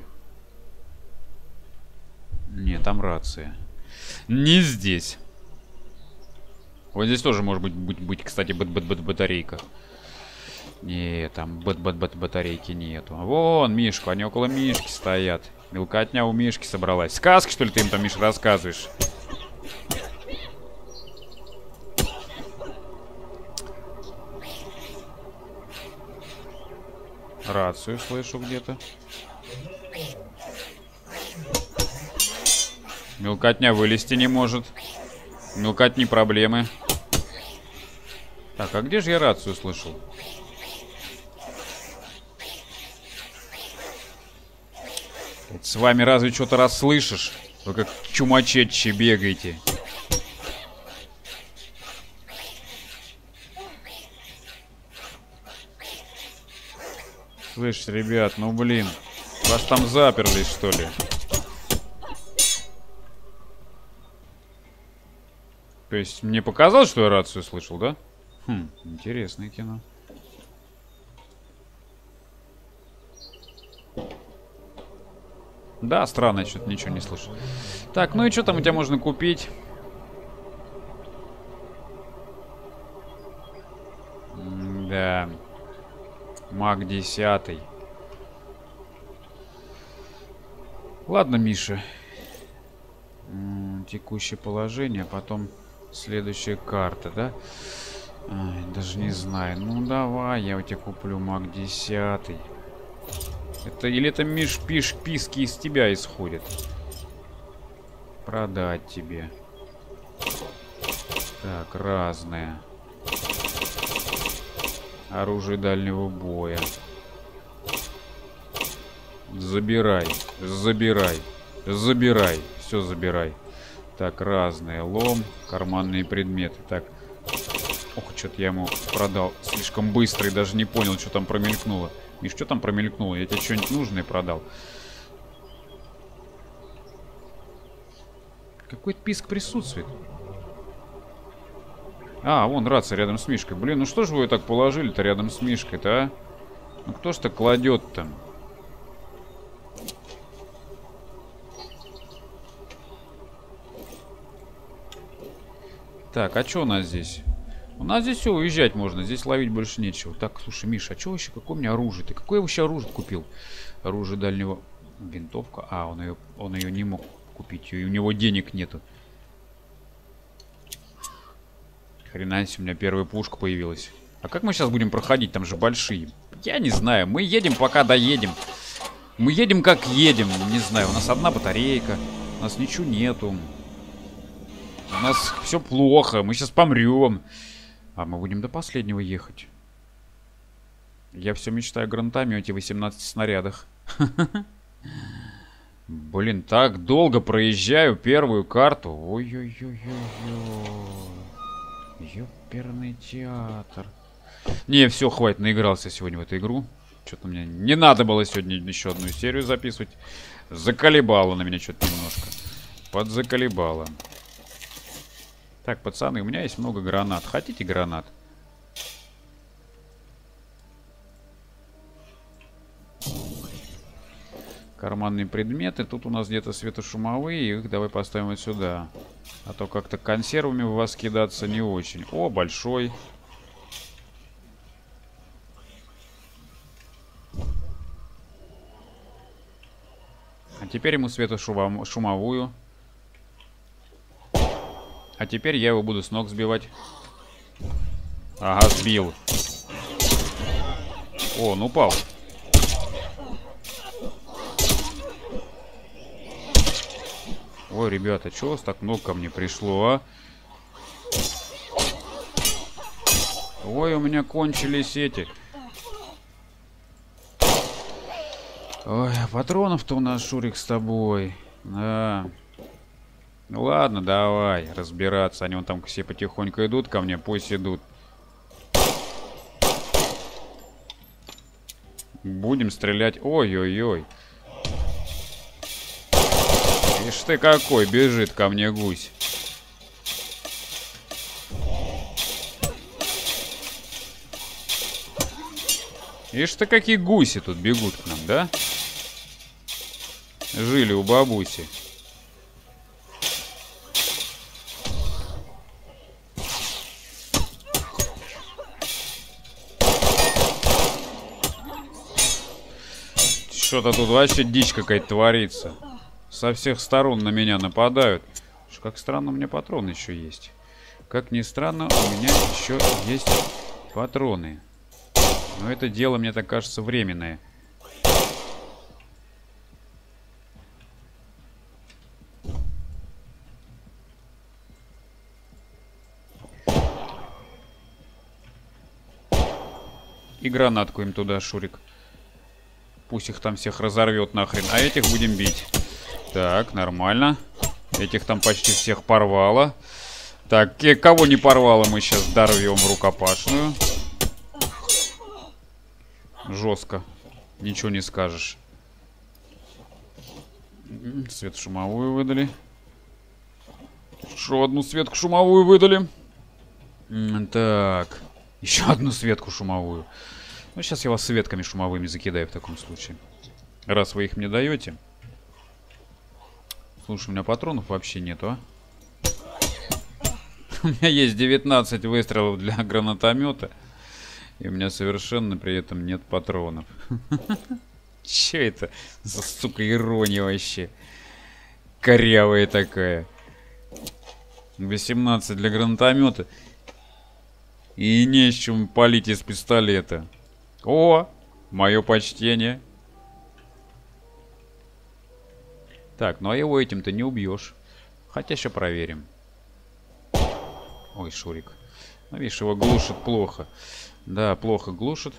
Не, там рация. Не здесь. Вот здесь тоже может быть, быть, быть кстати, бат-бат-бат-батарейка. Не, там бат-бат-бат-батарейки нету. Вон, Мишка, они около Мишки стоят. Мелкотня у Мишки собралась. Сказки, что ли, ты им там, Миша, рассказываешь? Рацию слышу где-то. Мелкотня вылезти не может. Мелкотни проблемы. Так, а где же я рацию слышал? С вами разве что-то расслышишь? Вы как чумачетчи бегаете. Слышь, ребят, ну блин. Вас там заперлись, что ли? То есть мне показалось, что я рацию слышал, да? Хм, интересное кино. Да, странно, что-то ничего не слышу. Так, ну и что там у тебя можно купить? М да. Маг десятый. Ладно, Миша. М текущее положение, потом следующая карта, да? Ай, даже не знаю. Ну давай, я у тебя куплю маг десятый. Это или это Миш пиш писки из тебя исходит? Продать тебе. Так, разное. Оружие дальнего боя. Забирай, забирай, забирай. Все забирай. Так, разные. Лом, карманные предметы. Так. Ох, что-то я ему продал слишком быстро и даже не понял, что там промелькнуло. Миш, что там промелькнуло? Я тебе что-нибудь нужное продал. Какой-то писк присутствует. А, вон рация рядом с Мишкой. Блин, ну что же вы ее так положили-то рядом с Мишкой-то, а? Ну кто ж так кладет-то? Так, а что у нас здесь? У нас здесь все, уезжать можно. Здесь ловить больше нечего. Так, слушай, Миша, а что вообще? Какое у меня оружие? Ты какое вообще оружие купил? Оружие дальнего... Винтовка? А, он ее, он ее не мог купить. И у него денег нету. Хрена себе, у меня первая пушка появилась. А как мы сейчас будем проходить? Там же большие. Я не знаю. Мы едем, пока доедем. Мы едем, как едем. Не знаю, у нас одна батарейка. У нас ничего нету. У нас все плохо. Мы сейчас помрем. А мы будем до последнего ехать. Я все мечтаю о гранатомете, восемнадцати снарядах. Блин, так долго проезжаю первую карту. Ой-ой-ой-ой-ой. Ёперный театр. Не, все, хватит, наигрался сегодня в эту игру. Что-то мне не надо было сегодня еще одну серию записывать. Заколебало на меня что-то немножко. Подзаколебало. Так, пацаны, у меня есть много гранат. Хотите гранат? Карманные предметы. Тут у нас где-то светошумовые. Их давай поставим вот сюда. А то как-то консервами в вас кидаться не очень. О, большой. А теперь ему светошумовую. А теперь я его буду с ног сбивать. Ага, сбил. О, он упал. Ой, ребята, чего у вас так много ко мне пришло, а? Ой, у меня кончились эти. Ой, патронов-то у нас, Шурик, с тобой. Да. Ну ладно, давай разбираться. Они вон там все потихоньку идут ко мне, пусть идут. Будем стрелять. Ой-ой-ой. Ишь ты какой, бежит ко мне гусь. Ишь ты какие гуси тут бегут к нам, да? Жили у бабуси. Что-то тут вообще дичь какая-то творится. Со всех сторон на меня нападают. Как странно, у меня патроны еще есть. Как ни странно, у меня еще есть патроны. Но это дело, мне так кажется, временное. И гранатку им туда, Шурик. Пусть их там всех разорвет нахрен. А этих будем бить. Так, нормально. Этих там почти всех порвало. Так, кого не порвало, мы сейчас дорвем в рукопашную. Жестко. Ничего не скажешь. Светошумовую выдали. Еще одну светку шумовую выдали. Так. Еще одну светку шумовую. Ну, сейчас я вас светками шумовыми закидаю в таком случае. Раз вы их мне даете. Слушай, у меня патронов вообще нету, а? У меня есть девятнадцать выстрелов для гранатомета. И у меня совершенно при этом нет патронов. Че это за, сука, ирония вообще? Корявая такая. восемнадцать для гранатомета. И не с чем палить из пистолета. О, мое почтение. Так, ну а его этим-то не убьешь. Хотя еще проверим. Ой, Шурик. Ну, видишь, его глушит плохо. Да, плохо глушит.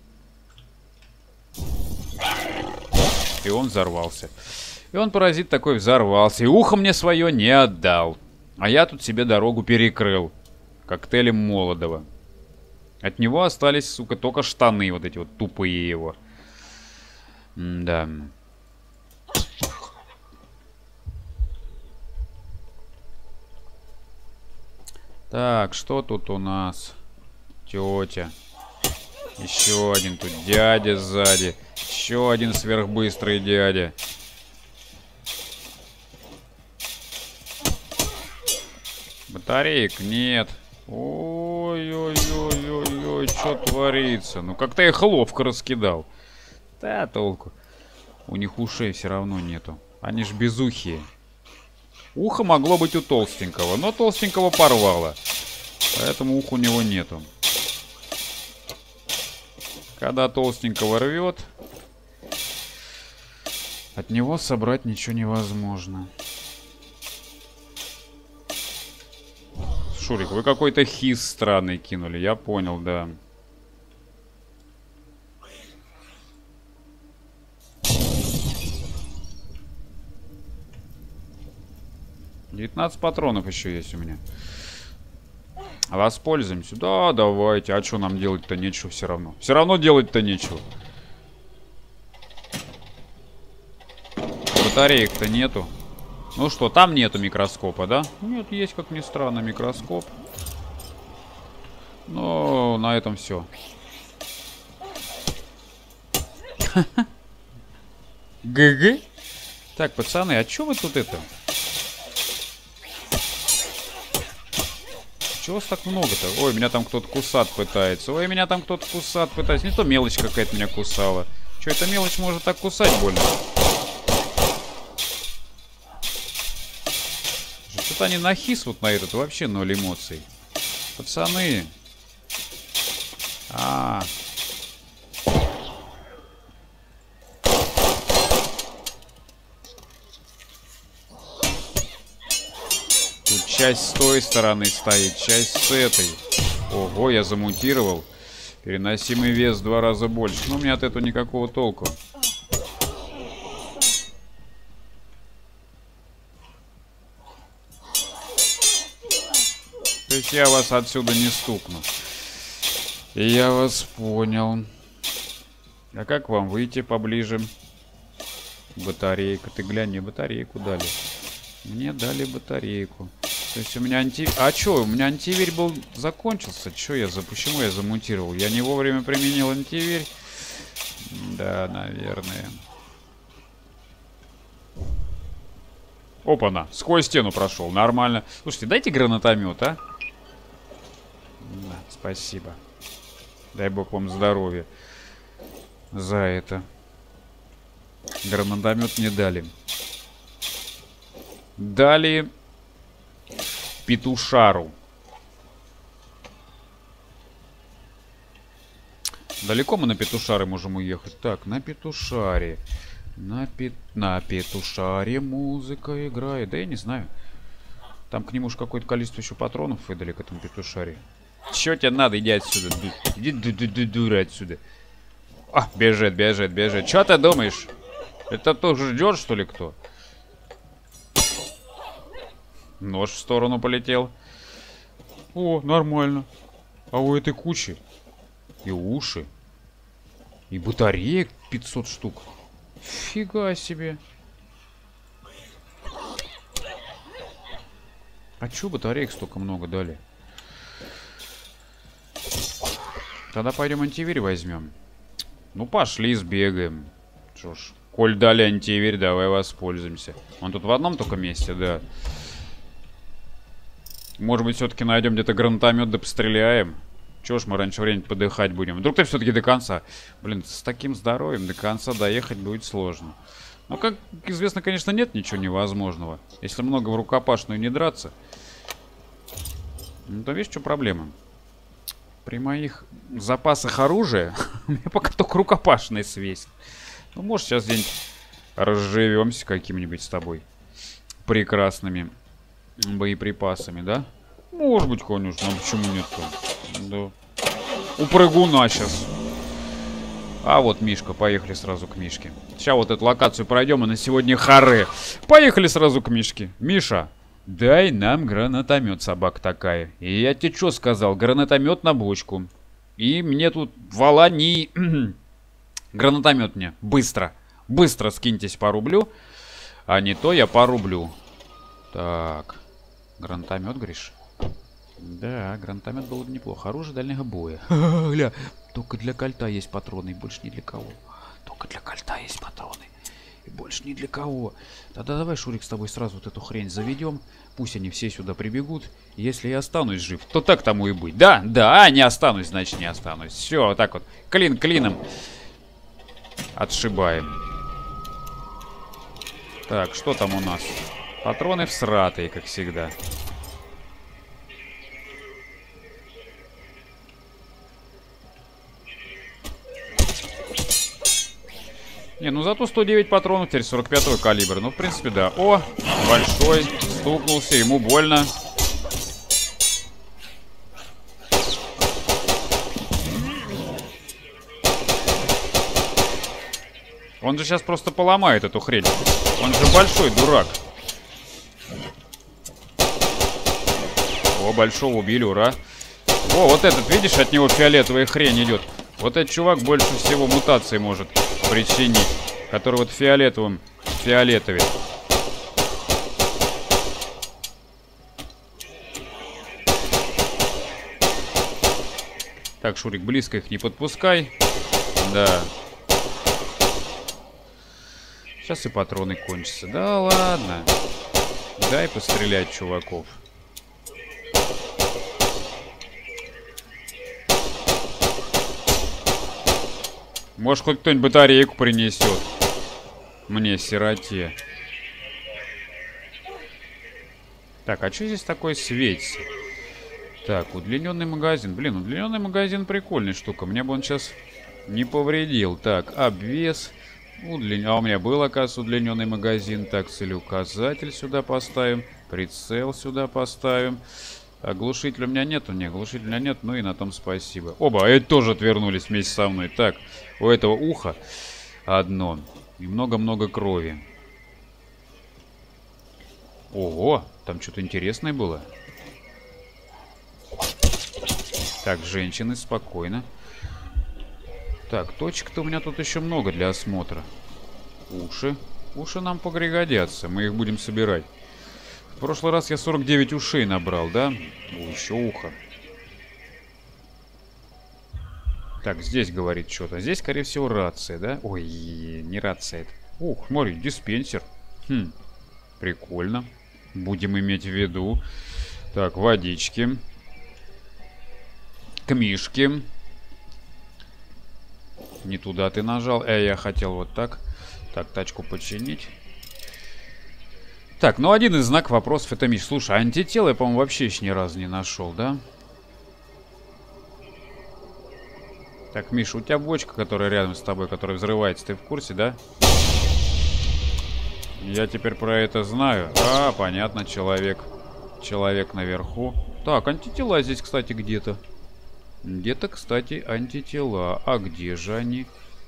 И он взорвался. И он, паразит такой, взорвался. И ухо мне свое не отдал. А я тут себе дорогу перекрыл. Коктейлем Молодого. От него остались, сука, только штаны. Вот эти вот тупые его. М-да. Так, что тут у нас? Тетя. Еще один тут дядя сзади. Еще один сверхбыстрый дядя. Батареек нет. Ой-ой-ой-ой-ой, что творится? Ну как-то я их ловко раскидал. Да, толку. У них ушей все равно нету. Они ж безухие. Ухо могло быть у толстенького, но толстенького порвало. Поэтому уха у него нету. Когда толстенького рвет, от него собрать ничего невозможно. Шурик, вы какой-то хиз странный кинули, я понял, да. девятнадцать патронов еще есть у меня. Воспользуемся. Да, давайте. А что нам делать-то нечего все равно. Все равно делать-то нечего. Батареек-то нету. Ну что, там нету микроскопа, да? Нет, есть, как ни странно, микроскоп. Но на этом все. ГГ. Так, пацаны, а что вы тут это? Чего вас так много-то? Ой, меня там кто-то кусать пытается. Ой, меня там кто-то кусать пытается. Не то мелочь какая-то меня кусала. Че, эта мелочь может так кусать больно? Что-то они на хис вот на этот вообще ноль эмоций. Пацаны. А, -а, -а. Часть с той стороны стоит, часть с этой. Ого, я замутировал. Переносимый вес в два раза больше. Но у меня от этого никакого толку. То есть я вас отсюда не стукну. И я вас понял. А как вам выйти поближе? Батарейка. Ты глянь, мне батарейку дали. Мне дали батарейку. То есть у меня анти... А чё, у меня антиверь был... закончился. Чё я за... Почему я замутировал? Я не вовремя применил антиверь? Да, наверное. Опа-на, сквозь стену прошел. Нормально. Слушайте, дайте гранатомет, а? Да, спасибо. Дай бог вам здоровья. За это. Гранатомет не дали. Дали... петушару. Далеко мы на петушаре можем уехать? Так, на петушаре. На, пе... на петушаре музыка играет. Да я не знаю. Там к нему уж какое-то количество еще патронов выдали к этому петушаре. Че тебе надо? Иди отсюда. Иди дура отсюда. А, бежит, бежит, бежит. Че ты думаешь? Это тоже ждет, что ли, кто? Нож в сторону полетел. О, нормально. А у этой кучи и уши, и батареек пятьсот штук. Фига себе. А чё батареек столько много дали? Тогда пойдем антиверь возьмем. Ну пошли, сбегаем. Что ж, коль дали антиверь, давай воспользуемся. Он тут в одном только месте, да. Может быть, все-таки найдем где-то гранатомет, да постреляем. Чего ж мы раньше времени подыхать будем? Вдруг-то все-таки до конца. Блин, с таким здоровьем до конца доехать будет сложно. Но, как известно, конечно, нет ничего невозможного. Если много в рукопашную не драться, ну, то видишь, что проблема? При моих запасах оружия у меня пока только рукопашный свесть. Ну, может, сейчас где-нибудь разживемся какими-нибудь с тобой прекрасными боеприпасами, да? Может быть, конечно. А почему нет-то? Да. У прыгуна сейчас. А вот Мишка. Поехали сразу к Мишке. Сейчас вот эту локацию пройдем, и на сегодня харе. Поехали сразу к Мишке. Миша, дай нам гранатомет, собака такая. И я тебе что сказал? Гранатомет на бочку. И мне тут валани... Гранатомет мне. Быстро. Быстро скиньтесь по рублю. А не то я по рублю. Так. Гранатомет, говоришь? Да, гранатомет было бы неплохо. Оружие дальнего боя. Ля, только для кольта есть патроны, и больше ни для кого. Только для кольта есть патроны, и больше ни для кого. Тогда давай, Шурик, с тобой сразу вот эту хрень заведем. Пусть они все сюда прибегут. Если я останусь жив, то так тому и быть. Да, да, не останусь, значит не останусь. Все, вот так вот. Клин клином. Отшибаем. Так, что там у нас? Патроны всратые, как всегда. Не, ну зато сто девять патронов, теперь сорок пятого калибра. Ну, в принципе, да. О, большой, стукнулся, ему больно. Он же сейчас просто поломает эту хрень. Он же большой дурак. О, большого убили, ура. О, вот этот, видишь, от него фиолетовая хрень идет. Вот этот чувак больше всего мутации может причинить. Который вот фиолетовым фиолетовит. Так, Шурик, близко их не подпускай. Да. Сейчас и патроны кончатся. Да ладно. Дай пострелять чуваков. Может, хоть кто-нибудь батарейку принесет. Мне, сироте. Так, а что здесь такое светится? Так, удлиненный магазин. Блин, удлиненный магазин прикольная штука. Мне бы он сейчас не повредил. Так, обвес. Удлин... А у меня был, оказывается, удлиненный магазин. Так, целеуказатель сюда поставим. Прицел сюда поставим. А глушителя у меня нету? Не, глушителя у меня нет. Ну и на том спасибо. Оба, эти тоже отвернулись вместе со мной. Так, у этого уха одно. И много-много крови. Ого, там что-то интересное было. Так, женщины, спокойно. Так, точек-то у меня тут еще много для осмотра. Уши. Уши нам пригодятся. Мы их будем собирать. В прошлый раз я сорок девять ушей набрал, да? О, еще ухо. Так, здесь говорит что-то. Здесь, скорее всего, рация, да? Ой, не рация это. Ух, смотри, диспенсер. Хм, прикольно. Будем иметь в виду. Так, водички. Книжки. Не туда ты нажал. Э, я хотел вот так. Так, тачку починить. Так, ну один из знаков вопросов это Миш. Слушай, антитело я, по-моему, вообще еще ни разу не нашел, да? Так, Миша, у тебя бочка, которая рядом с тобой, которая взрывается, ты в курсе, да? Я теперь про это знаю. А, понятно, человек. Человек наверху. Так, антитела здесь, кстати, где-то. Где-то, кстати, антитела. А где же они?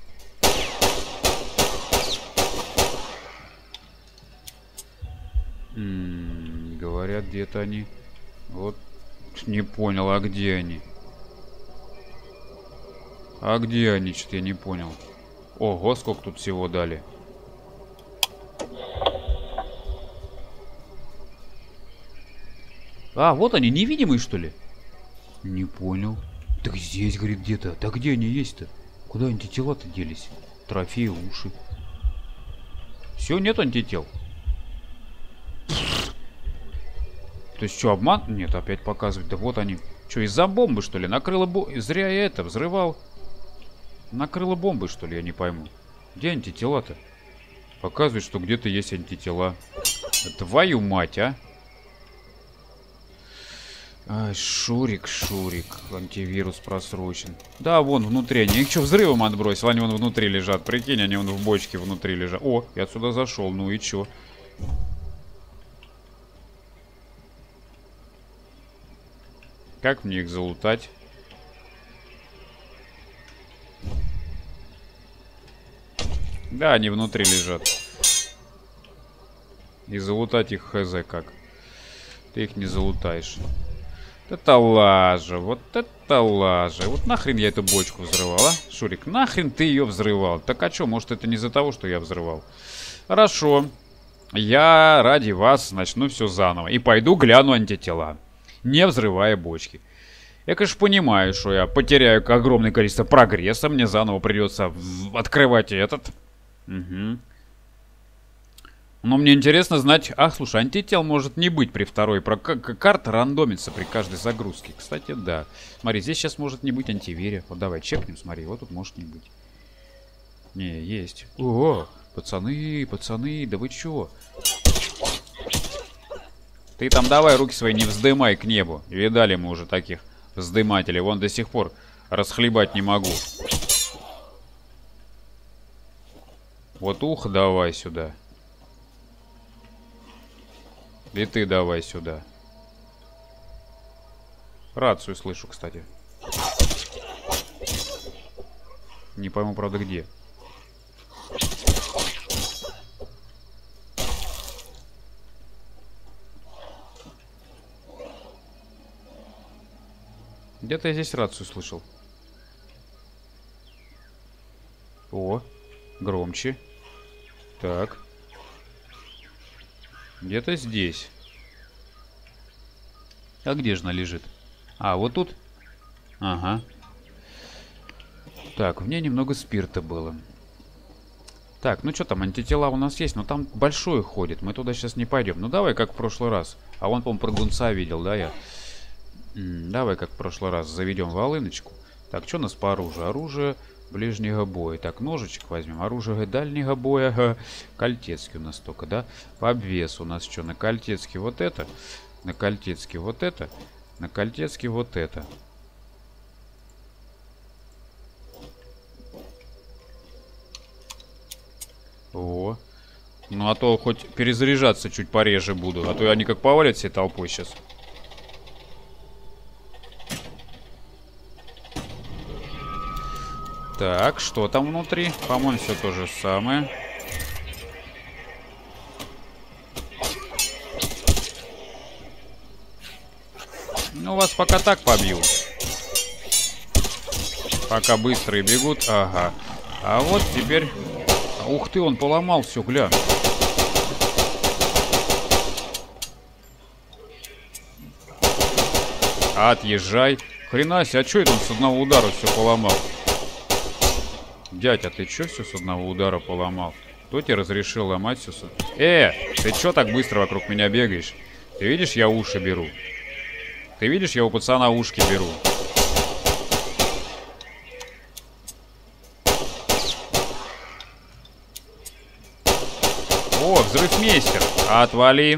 М-м, говорят, где-то они. Вот, не понял, а где они? А где они? Что-то я не понял. Ого, сколько тут всего дали. А, вот они, невидимые, что ли? Не понял. Так здесь, говорит, где-то. Так где они есть-то? Куда антитела-то делись? Трофеи, уши. Все, нет антител. То есть что, обман? Нет, опять показывать. Да вот они. Что, из-за бомбы, что ли? Накрыло бомбы. Зря я это взрывал. Накрыло бомбой, что ли? Я не пойму. Где антитела-то? Показывает, что где-то есть антитела. Твою мать, а? Ай, Шурик, Шурик. Антивирус просрочен. Да, вон внутри они. Их что, взрывом отбросил? Они вон внутри лежат. Прикинь, они вон в бочке внутри лежат. О, я отсюда зашел. Ну и чё? Как мне их залутать? Да, они внутри лежат. И залутать их хз как. Ты их не залутаешь. Вот это лажа, вот это лажа. Вот нахрен я эту бочку взрывал, а? Шурик, нахрен ты ее взрывал? Так а что, может это не из-за того, что я взрывал? Хорошо. Я ради вас начну все заново. И пойду гляну антитела, не взрывая бочки. Я, конечно, понимаю, что я потеряю огромное количество прогресса. Мне заново придется открывать этот. Угу. Но мне интересно знать... Ах, слушай, антител может не быть при второй. Про... Карта рандомится при каждой загрузке. Кстати, да. Смотри, здесь сейчас может не быть антивиря. Вот давай чекнем, смотри. Вот тут может не быть. Не, есть. О, пацаны, пацаны, да вы чё? Ты там давай руки свои не вздымай к небу. Видали мы уже таких вздымателей. Вон до сих пор расхлебать не могу. Вот ухо давай сюда. И ты давай сюда. Рацию слышу, кстати. Не пойму, правда, где. Где-то я здесь рацию слышал. О, громче. Так. Где-то здесь. А где же она лежит? А, вот тут? Ага. Так, в ней немного спирта было. Так, ну что там, антитела у нас есть, но там большое ходит. Мы туда сейчас не пойдем. Ну давай, как в прошлый раз. А вон, по-моему, прыгунца видел, да, я? М-м, давай, как в прошлый раз, заведем волыночку. Так, что у нас по оружию? Оружие ближнего боя. Так, ножичек возьмем. Оружие дальнего боя. Кольтецкий у нас только, да? По обвесу у нас что? На Кольтецкий вот это. На Кольтецкий вот это. На Кольтецкий вот это. О. Ну, а то хоть перезаряжаться чуть пореже буду. А то они как повалят всей толпой сейчас. Так, что там внутри? По-моему, все то же самое. Ну, вас пока так побью. Пока быстрые бегут. Ага. А вот теперь... Ух ты, он поломал все, глянь. Отъезжай. Хрена себе, а что это он с одного удара все поломал? Дядя, ты чё все с одного удара поломал? Кто тебе разрешил ломать все с... Э, ты чё так быстро вокруг меня бегаешь? Ты видишь, я уши беру. Ты видишь, я у пацана ушки беру. О, взрывмейстер. Отвали.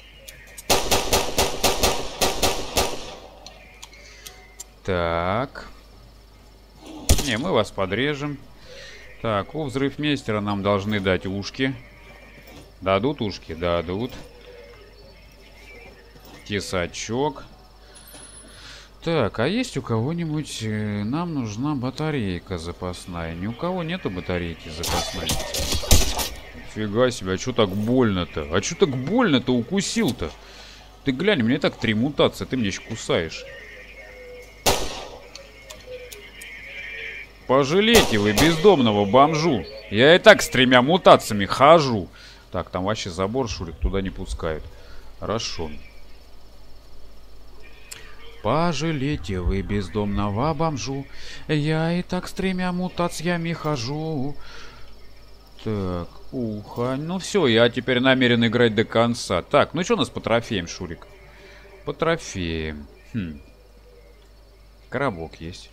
Так. Не, мы вас подрежем. Так, у взрывмейстера нам должны дать ушки. Дадут ушки? Дадут. Тесачок. Так, а есть у кого-нибудь... Нам нужна батарейка запасная. Ни у кого нету батарейки запасной. Фига себе, а что так больно-то? А что так больно-то укусил-то? Ты глянь, у меня и так три мутации, ты меня еще кусаешь. Пожалейте вы бездомного бомжу. Я и так с тремя мутациями хожу. Так, там вообще забор, Шурик, туда не пускают. Хорошо. Пожалейте вы бездомного бомжу. Я и так с тремя мутациями хожу. Так, ухо. Ну все, я теперь намерен играть до конца. Так, ну что у нас по трофеям, Шурик? По трофеям. Хм. Коробок есть.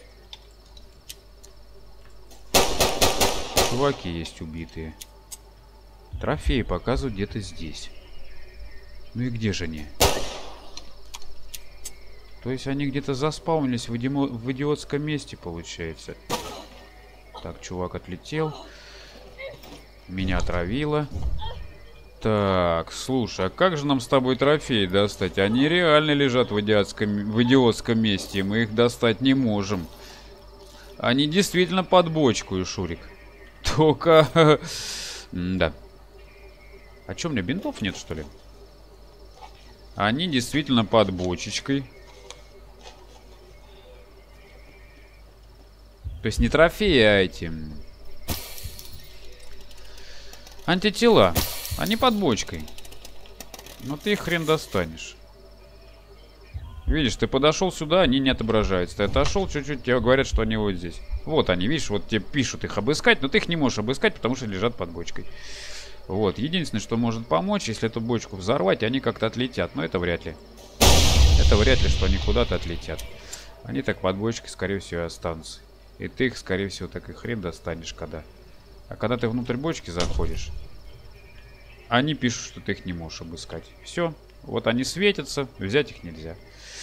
Чуваки есть убитые. Трофеи показывают где-то здесь. Ну и где же они? То есть они где-то заспаунились в, идио... в идиотском месте, получается. Так, чувак отлетел. Меня отравило. Так, слушай, а как же нам с тобой трофеи достать? Они реально лежат в идиотском, в идиотском месте, и мы их достать не можем. Они действительно под бочку, Шурик. Только... Да. А чё, у меня бинтов нет, что ли? Они действительно под бочечкой. То есть не трофеи, а эти... Антитела. Они под бочкой. Но ты их хрен достанешь. Видишь, ты подошел сюда, они не отображаются. Ты отошел чуть-чуть, тебе говорят, что они вот здесь. Вот они, видишь, вот тебе пишут их обыскать, но ты их не можешь обыскать, потому что лежат под бочкой. Вот, единственное, что может помочь, если эту бочку взорвать, они как-то отлетят. Но это вряд ли. Это вряд ли, что они куда-то отлетят. Они так под бочкой, скорее всего, и останутся. И ты их, скорее всего, так и хрен достанешь, когда. А когда ты внутрь бочки заходишь, они пишут, что ты их не можешь обыскать. Все. Вот они светятся, взять их нельзя.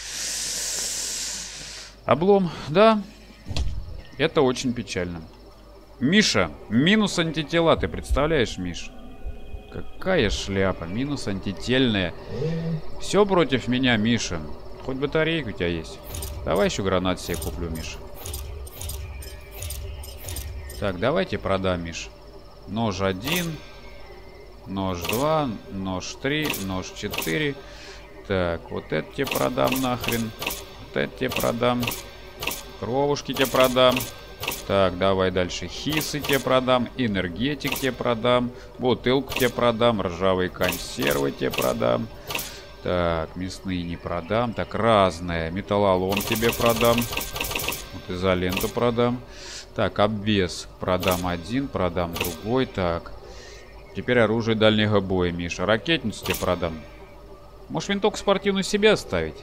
Облом, да. Это очень печально. Миша, минус антитела, ты представляешь, Миш? Какая шляпа, минус антительная. Все против меня, Миша. Хоть батарейка у тебя есть. Давай еще гранат себе куплю, Миша. Так, давайте продам, Миш. Нож один. Нож два. Нож три. Нож четыре. Так, вот это тебе продам нахрен. Вот это тебе продам. Кровушки тебе продам. Так, давай дальше. Хисы тебе продам. Энергетик тебе продам. Бутылку тебе продам. Ржавые консервы тебе продам. Так, мясные не продам. Так, разное. Металлолом тебе продам. Вот изоленту продам. Так, обвес продам один, продам другой. Так, теперь оружие дальнего боя, Миша. Ракетницу тебе продам. Можешь винтовку спортивную себе оставить?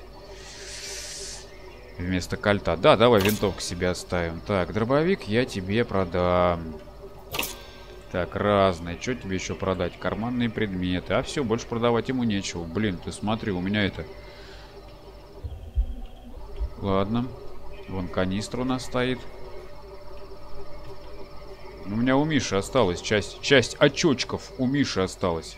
Вместо кольта. Да, давай винтовку себе оставим. Так, дробовик я тебе продам. Так, разные. Что тебе еще продать? Карманные предметы. А все, больше продавать ему нечего. Блин, ты смотри, у меня это... Ладно. Вон канистра у нас стоит. У меня у Миши осталась часть, часть очочков у Миши осталась.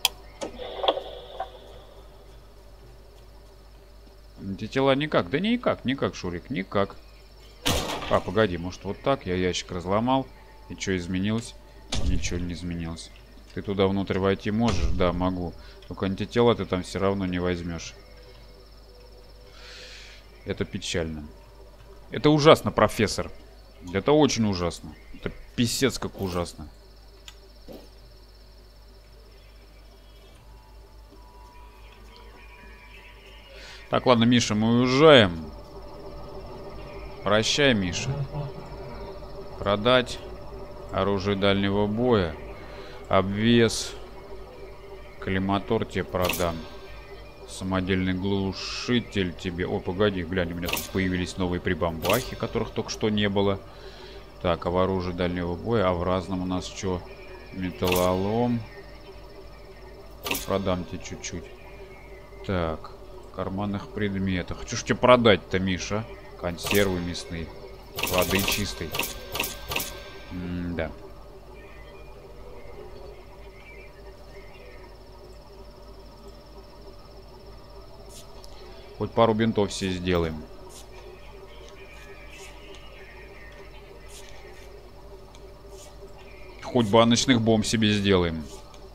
Антитела никак. Да никак, никак, Шурик, никак. А, погоди, может вот так? Я ящик разломал. И что изменилось? Ничего не изменилось. Ты туда внутрь войти можешь? Да, могу. Только антитела ты там все равно не возьмешь. Это печально. Это ужасно, профессор. Это очень ужасно. Это писец как ужасно. Так, ладно, Миша, мы уезжаем. Прощай, Миша. Продать оружие дальнего боя. Обвес. Коллиматор тебе продам. Самодельный глушитель тебе... О, погоди, глянь, у меня тут появились новые прибамбахи, которых только что не было. Так, а в оружии дальнего боя, а в разном у нас что? Металлолом. Продам тебе чуть-чуть. Так, в карманных предметах. Что ж тебе продать-то, Миша? Консервы мясные. Воды чистой. М-да. Хоть пару бинтов все сделаем. Хоть баночных бомб себе сделаем.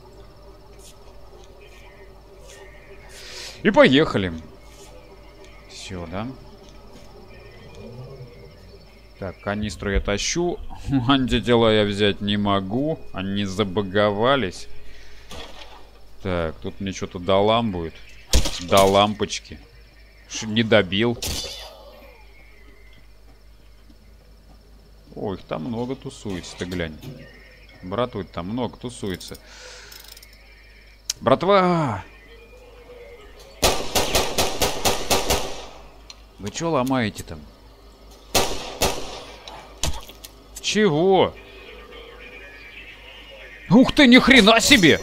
И поехали. Все, да? Так, канистру я тащу. Антитела я взять не могу. Они забаговались. Так, тут мне что-то до ламбует. До лампочки. Не добил. Ой, их там много тусуется, ты глянь. Братва, там много тусуется. Братва! Вы что ломаете там? Чего? Ух ты, ни хрена себе!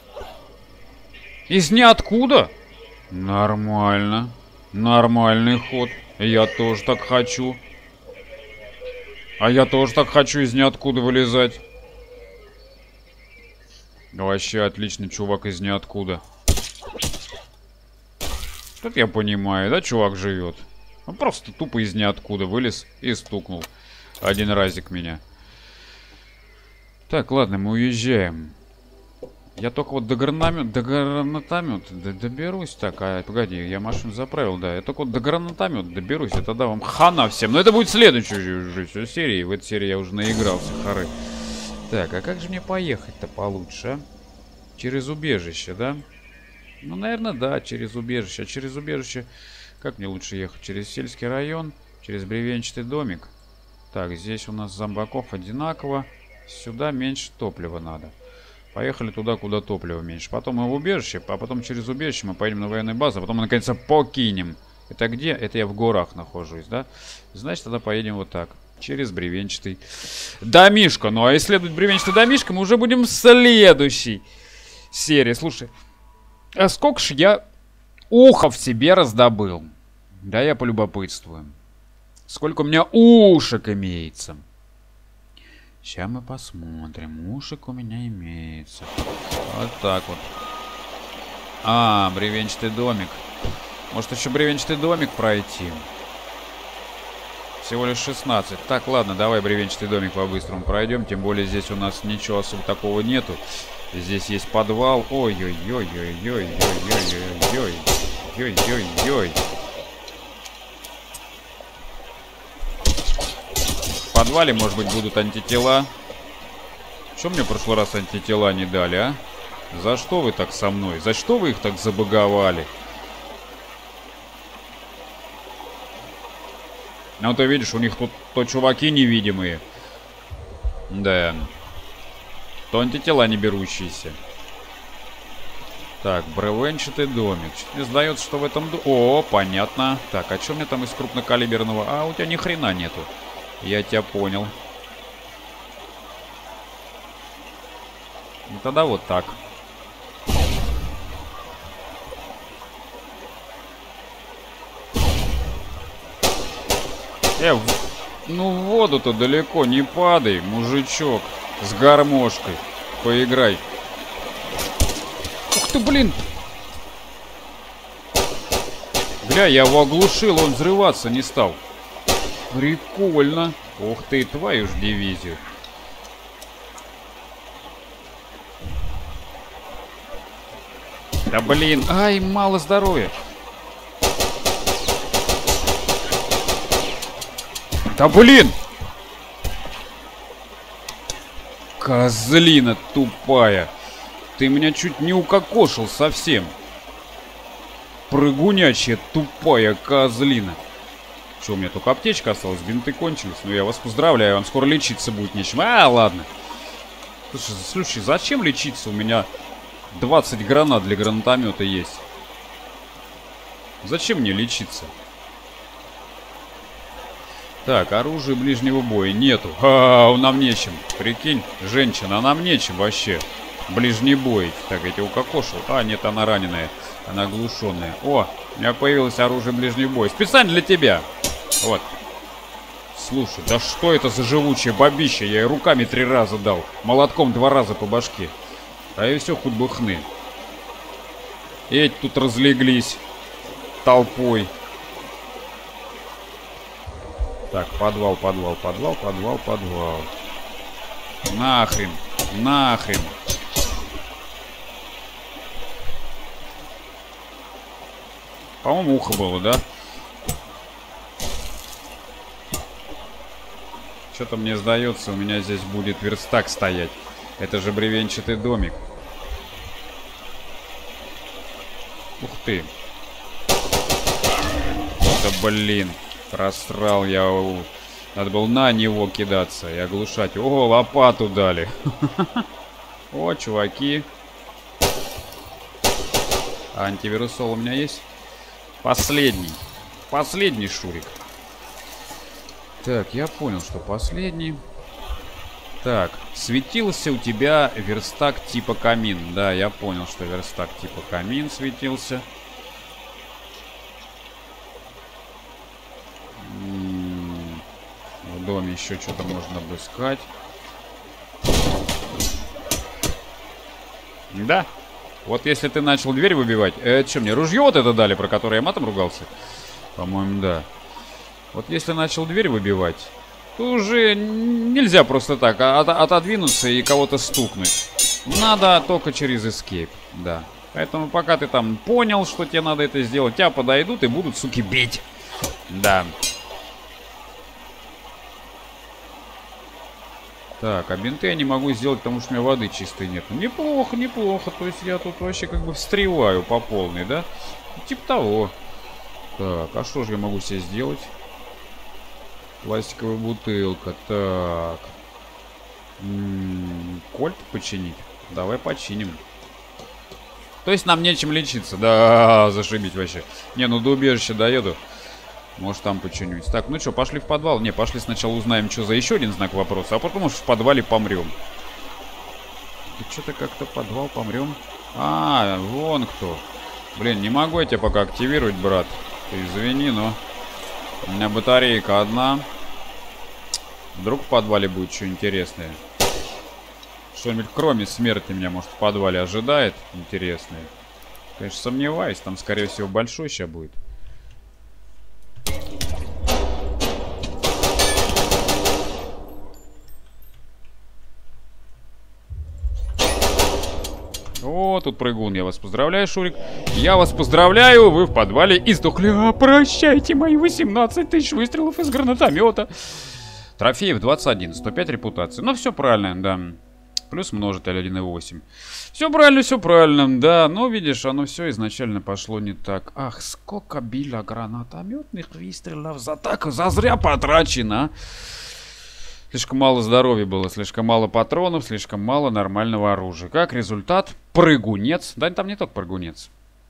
Из ниоткуда? Нормально. Нормальный ход. Я тоже так хочу. А я тоже так хочу из ниоткуда вылезать. Вообще отличный чувак из ниоткуда. Тут я понимаю, да, чувак живет. Он просто тупо из ниоткуда вылез и стукнул. Один разик меня. Так, ладно, мы уезжаем. Я только вот до гранатомета, до гранатомета доберусь. Так, а погоди, я машину заправил, да. Я только вот до гранатомета доберусь, и тогда вам хана всем. Но это будет в следующей уже серии. В этой серии я уже наигрался, хоры. Так, а как же мне поехать-то получше, а? Через убежище, да? Ну, наверное, да, через убежище. А через убежище... Как мне лучше ехать? Через сельский район? Через бревенчатый домик? Так, здесь у нас зомбаков одинаково. Сюда меньше топлива надо. Поехали туда, куда топлива меньше. Потом мы в убежище, а потом через убежище мы поедем на военную базу, а потом мы, наконец-то, покинем. Это где? Это я в горах нахожусь, да? Значит, тогда поедем вот так. Через бревенчатый домишко. Ну, а исследовать бревенчатый домишко мы уже будем в следующей серии. Слушай, а сколько ж я ухов себе раздобыл? Да, я полюбопытствую. Сколько у меня ушек имеется? Сейчас мы посмотрим. Ушек у меня имеется. Вот так вот. А, бревенчатый домик. Может, еще бревенчатый домик пройти? Всего лишь шестнадцать. Так, ладно, давай бревенчатый домик по-быстрому пройдем. Тем более здесь у нас ничего особо такого нету. Здесь есть подвал. Ой-ой-ой-ой-ой-ой-ой-ой-ой. Ой-ой-ой. В подвале, может быть, будут антитела. Что мне в прошлый раз антитела не дали, а? За что вы так со мной? За что вы их так забаговали? Ну, ты видишь, у них тут то чуваки невидимые. Да. То антитела не берущиеся. Так, бревенчатый домик. Мне сдается, что в этом... О, понятно. Так, а что мне там из крупнокалиберного? А, у тебя ни хрена нету. Я тебя понял. Ну, тогда вот так. Э, в... ну в воду-то далеко не падай, мужичок. С гармошкой. Поиграй. Ух ты, блин. Бля, я его оглушил, он взрываться не стал. Прикольно. Ух ты, твою ж дивизию. Да блин, ай, мало здоровья. Да блин! Козлина тупая. Ты меня чуть не укокошил совсем. Прыгунячая тупая козлина. Что, у меня только аптечка осталась, бинты кончились. Ну, я вас поздравляю, вам скоро лечиться будет нечем. А, ладно. Слушай, слушай, зачем лечиться? У меня двадцать гранат для гранатомета есть. Зачем мне лечиться? Так, оружия ближнего боя нету. А, нам нечем. Прикинь, женщина, нам нечем вообще. Ближний бой. Так, я тебя укокошил. А, нет, она раненая. Она оглушенная. О, у меня появилось оружие ближний бой. Специально для тебя. Вот. Слушай, да что это за живучее бабище? Я ей руками три раза дал. Молотком два раза по башке. А и все, хоть бы хны. Эти тут разлеглись толпой. Так, подвал, подвал, подвал, подвал, подвал. Нахрен, нахрен. По-моему, ухо было, да? Что-то мне сдается, у меня здесь будет верстак стоять. Это же бревенчатый домик. Ух ты. Да блин. Просрал я. Надо было на него кидаться и оглушать. О, лопату дали. О, чуваки. Антивирусол у меня есть? Последний. Последний шурик. Так, я понял, что последний. Так, светился у тебя верстак типа камин. Да, я понял, что верстак типа камин светился. М-м-м. В доме еще что-то можно обыскать. Да. Вот если ты начал дверь выбивать... Это что, мне ружье вот это дали, про которое я матом ругался? По-моему, да. Вот если начал дверь выбивать, то уже нельзя просто так от отодвинуться и кого-то стукнуть. Надо только через эскейп, да. Поэтому пока ты там понял, что тебе надо это сделать, тебя подойдут и будут, суки, бить. Да. Так, а бинты я не могу сделать, потому что у меня воды чистой нет. Неплохо, неплохо. То есть я тут вообще как бы встреваю по полной, да? Типа того. Так, а что же я могу себе сделать? Пластиковая бутылка. Так. М-м, кольт починить? Давай починим. То есть нам нечем лечиться. Да, зашибить вообще. Не, ну до убежища доеду. Может там починюсь. Так, ну что, пошли в подвал? Не, пошли сначала узнаем, что за еще один знак вопроса. А потом уж в подвале помрем. Да что-то как-то подвал помрем. А, вон кто. Блин, не могу я тебя пока активировать, брат. Ты извини, но... У меня батарейка одна. Вдруг в подвале будет что интересное. Что-нибудь кроме смерти меня, может, в подвале ожидает интересное. Конечно, сомневаюсь. Там, скорее всего, большой сейчас будет. О, тут прыгун. Я вас поздравляю, Шурик. Я вас поздравляю. Вы в подвале издохли. А, прощайте мои восемнадцать тысяч выстрелов из гранатомета. Трофеев двадцать один. сто пять репутации. Ну, все правильно, да. Плюс множитель один и восемь. Все правильно, все правильно, да. Но, видишь, оно все изначально пошло не так. Ах, сколько било гранатометных выстрелов. За так, зазря потрачено. Слишком мало здоровья было, слишком мало патронов, слишком мало нормального оружия. Как результат, прыгунец. Да, там не только прыгунец.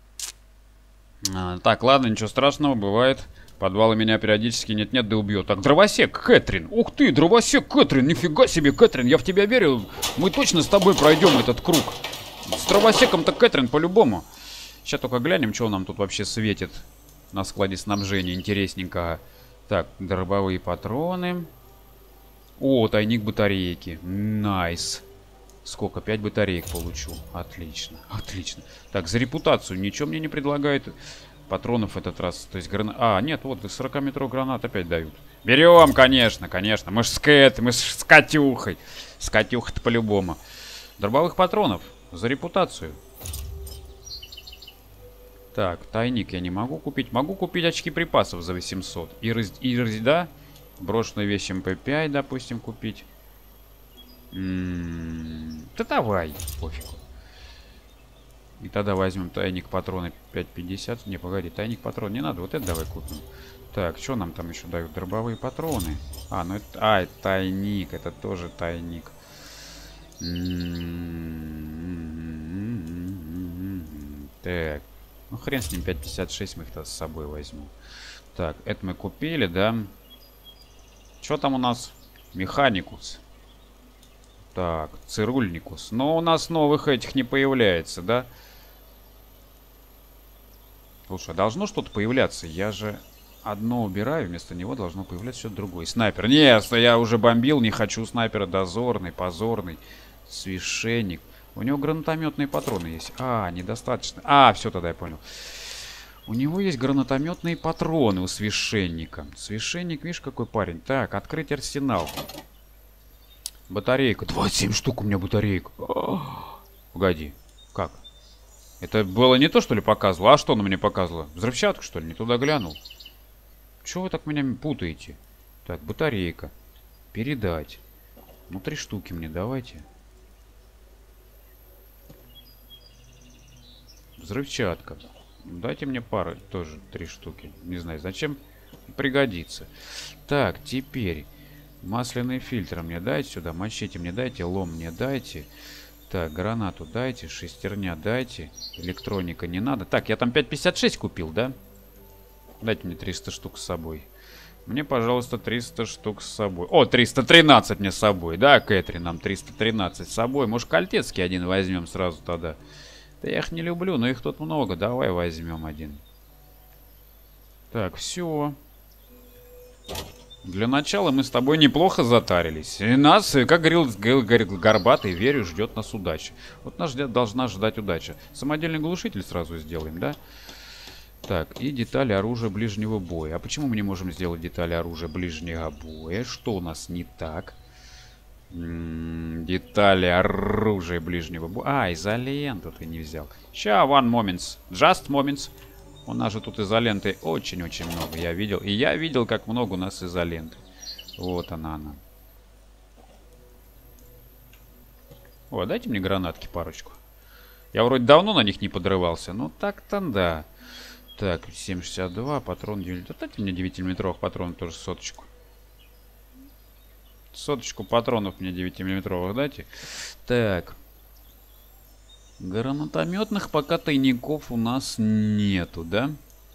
А, так, ладно, ничего страшного, бывает. Подвалы меня периодически нет-нет, да убьет. Так, дровосек, Кэтрин. Ух ты, дровосек, Кэтрин. Нифига себе, Кэтрин, я в тебя верю. Мы точно с тобой пройдем этот круг. С дровосеком-то Кэтрин по-любому. Сейчас только глянем, что нам тут вообще светит на складе снабжения интересненького. Так, дробовые патроны. О, тайник батарейки. Найс. Сколько? пять батареек получу. Отлично, отлично. Так, за репутацию ничего мне не предлагают. Патронов в этот раз. То есть гранат... А, нет, вот сорокаметровый гранат опять дают. Берем, конечно, конечно. Мы ж с Кэт, мы ж с Катюхой. С Катюхой-то по-любому. Дробовых патронов. За репутацию. Так, тайник я не могу купить. Могу купить очки припасов за восемьсот. И, раз... и раз... да? Брошенную вещь эм пэ пять, допустим, купить. М-м-м, да давай, пофигу. И тогда возьмем тайник патроны пять пятьдесят. Не, погоди, тайник патрон не надо. Вот это давай купим. Так, что нам там еще дают? Дробовые патроны. А, ну это... А, это тайник. Это тоже тайник. Так. Ну хрен с ним, пять пятьдесят шесть мы их с собой возьмем. Так, это мы купили, да? Что там у нас? Механикус. Так, цирульникус. Но у нас новых этих не появляется, да? Слушай, а должно что-то появляться? Я же одно убираю, вместо него должно появляться что-то другое. Снайпер. Нет, я уже бомбил, не хочу снайпера. Дозорный, позорный, священник. У него гранатометные патроны есть. А, недостаточно. А, все, тогда я понял. У него есть гранатометные патроны у священника. Священник, видишь, какой парень. Так, открыть арсенал. Батарейка. двадцать семь штук у меня батарейка. Погоди. Как? Это было не то, что ли, показывало? А что она мне показывала? Взрывчатку, что ли? Не туда глянул. Чего вы так меня путаете? Так, батарейка. Передать. Ну, три штуки мне давайте. Взрывчатка. Дайте мне пары, тоже три штуки. Не знаю, зачем. Пригодится. Так, теперь масляный фильтр мне дайте сюда. Мачете мне дайте. Лом мне дайте. Так, гранату дайте. Шестерня дайте. Электроника не надо. Так, я там пять пятьдесят шесть купил, да? Дайте мне триста штук с собой. Мне, пожалуйста, триста штук с собой. О, триста тринадцать мне с собой. Да, Кэтрин, нам триста тринадцать с собой. Может, кольтецкий один возьмем сразу тогда. Да я их не люблю, но их тут много. Давай возьмем один. Так, все. Для начала мы с тобой неплохо затарились. И нас, как говорил, говорил Горбатый, верю, ждет нас удача. Вот нас ждет, должна ждать удача. Самодельный глушитель сразу сделаем, да? Так, и детали оружия ближнего боя. А почему мы не можем сделать детали оружия ближнего боя? Что у нас не так? М-м, детали оружия ближнего боя. А, изоленту ты не взял. Ща, one moments. Just moments. У нас же тут изоленты очень-очень много, я видел. И я видел, как много у нас изоленты. Вот она, она. О, дайте мне гранатки парочку. Я вроде давно на них не подрывался. Ну, так-то да. Так, семь шестьдесят два, патрон девять. Да, дайте мне девятимиллиметровых патронов, тоже соточку. Соточку патронов мне девятимиллиметровых дайте. Так. Гранатометных пока тайников у нас нету, да?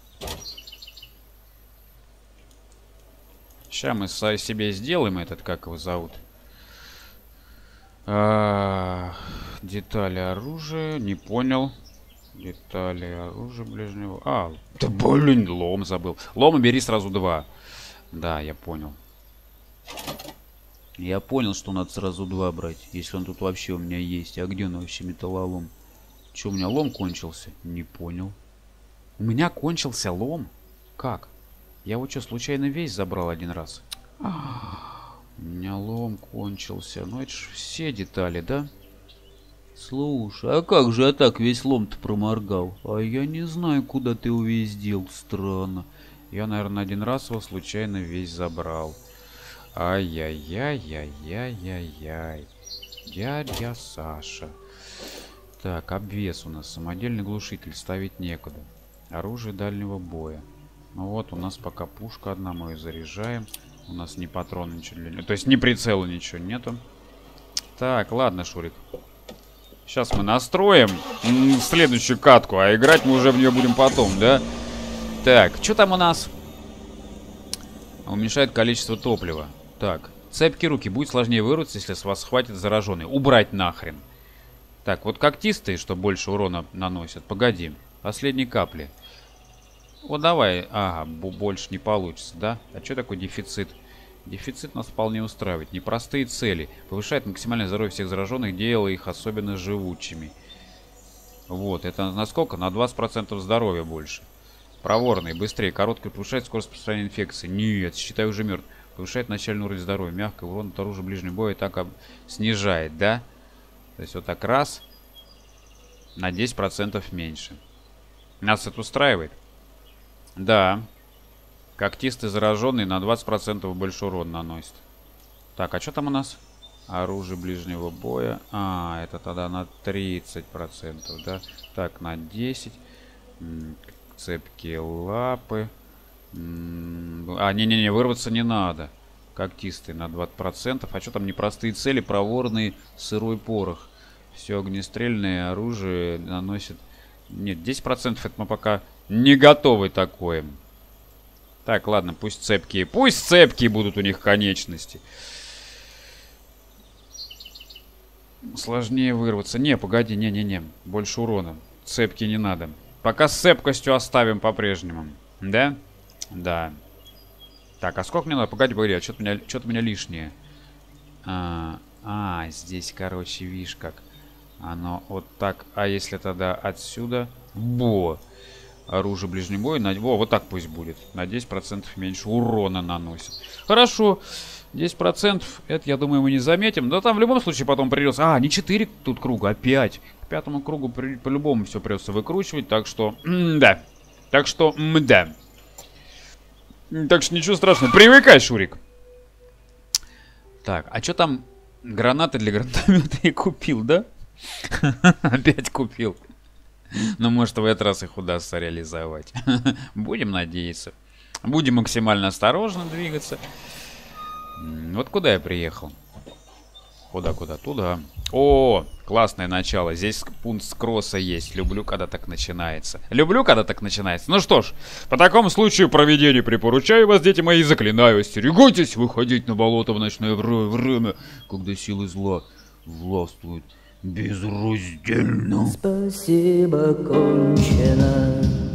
Сейчас мы себе сделаем этот, как его зовут. А, детали оружия, не понял. Детали оружия ближнего. А, да блин, лом забыл. Лома бери сразу два. Да, я понял. Я понял, что надо сразу два брать, если он тут вообще у меня есть. А где он вообще, металлолом? Че, у меня лом кончился? Не понял. У меня кончился лом? Как? Я его что, случайно весь забрал один раз? А, у меня лом кончился. Ну это ж все детали, да? Слушай, а как же я так весь лом-то проморгал? А я не знаю, куда ты его весь дел. Странно. Я, наверное, один раз его случайно весь забрал. Ай-яй-яй-яй-яй-яй. Дядя Саша. Так, обвес у нас. Самодельный глушитель. Ставить некуда. Оружие дальнего боя. Ну вот, у нас пока пушка одна. Мы ее заряжаем. У нас ни патрона, ничего для нее. То есть ни прицела, ничего нету. Так, ладно, Шурик. Сейчас мы настроим следующую катку. А играть мы уже в нее будем потом, да? Так, что там у нас? Уменьшает количество топлива. Так, цепки руки. Будет сложнее вырваться, если с вас хватит зараженный. Убрать нахрен. Так, вот когтистые, что больше урона наносят. Погоди. Последние капли. Вот давай. Ага, больше не получится, да? А что такое дефицит? Дефицит нас вполне устраивает. Непростые цели. Повышает максимальное здоровье всех зараженных, делая их особенно живучими. Вот, это на сколько? На двадцать процентов здоровья больше. Проворный, быстрее, короткий, повышает скорость распространения инфекции. Нет, считай, уже мертв. Повышает начальный уровень здоровья. Мягко, урон от оружия ближнего боя так снижает, да? То есть вот так раз. На десять процентов меньше. Нас это устраивает? Да. Когтистый зараженный на двадцать процентов больше урон наносит. Так, а что там у нас? Оружие ближнего боя. А, это тогда на тридцать процентов, да? Так, на десять. Цепкие лапы. А, не-не-не, вырваться не надо. Когтистый на двадцать процентов. А что там непростые цели? Проворный сырой порох. Все огнестрельное оружие наносит... Нет, десять процентов это мы пока не готовы такое. Так, ладно, пусть цепкие. Пусть цепкие будут у них конечности. Сложнее вырваться. Не, погоди, не-не-не. Больше урона. Цепки не надо. Пока с цепкостью оставим по-прежнему. Да? Да. Так, а сколько мне надо? Погоди, погоди, а что-то у меня, что-то у меня лишнее. А, а, здесь, короче, видишь как. Оно вот так. А если тогда отсюда? Бо. Оружие ближнего боя. На... Во, вот так пусть будет. На десять процентов меньше урона наносит. Хорошо. десять процентов. Это, я думаю, мы не заметим. Да там в любом случае потом придется... А, не четыре тут круга, а пять. К пятому кругу при... по-любому все придется выкручивать. Так что... М-да. Так что... М-да. Так что ничего страшного. Привыкай, Шурик. Так, а что там? Гранаты для гранатомета я купил, да? Опять купил. Но может в этот раз их удастся реализовать. Будем надеяться. Будем максимально осторожно двигаться. Вот куда я приехал? Куда-куда? Туда. О, классное начало. Здесь пункт скросса есть. Люблю, когда так начинается. Люблю, когда так начинается. Ну что ж, по такому случаю проведения припоручаю вас, дети мои, заклинаю, остерегайтесь выходить на болото в ночное время, когда силы зла властвуют безраздельно. Спасибо, кончено.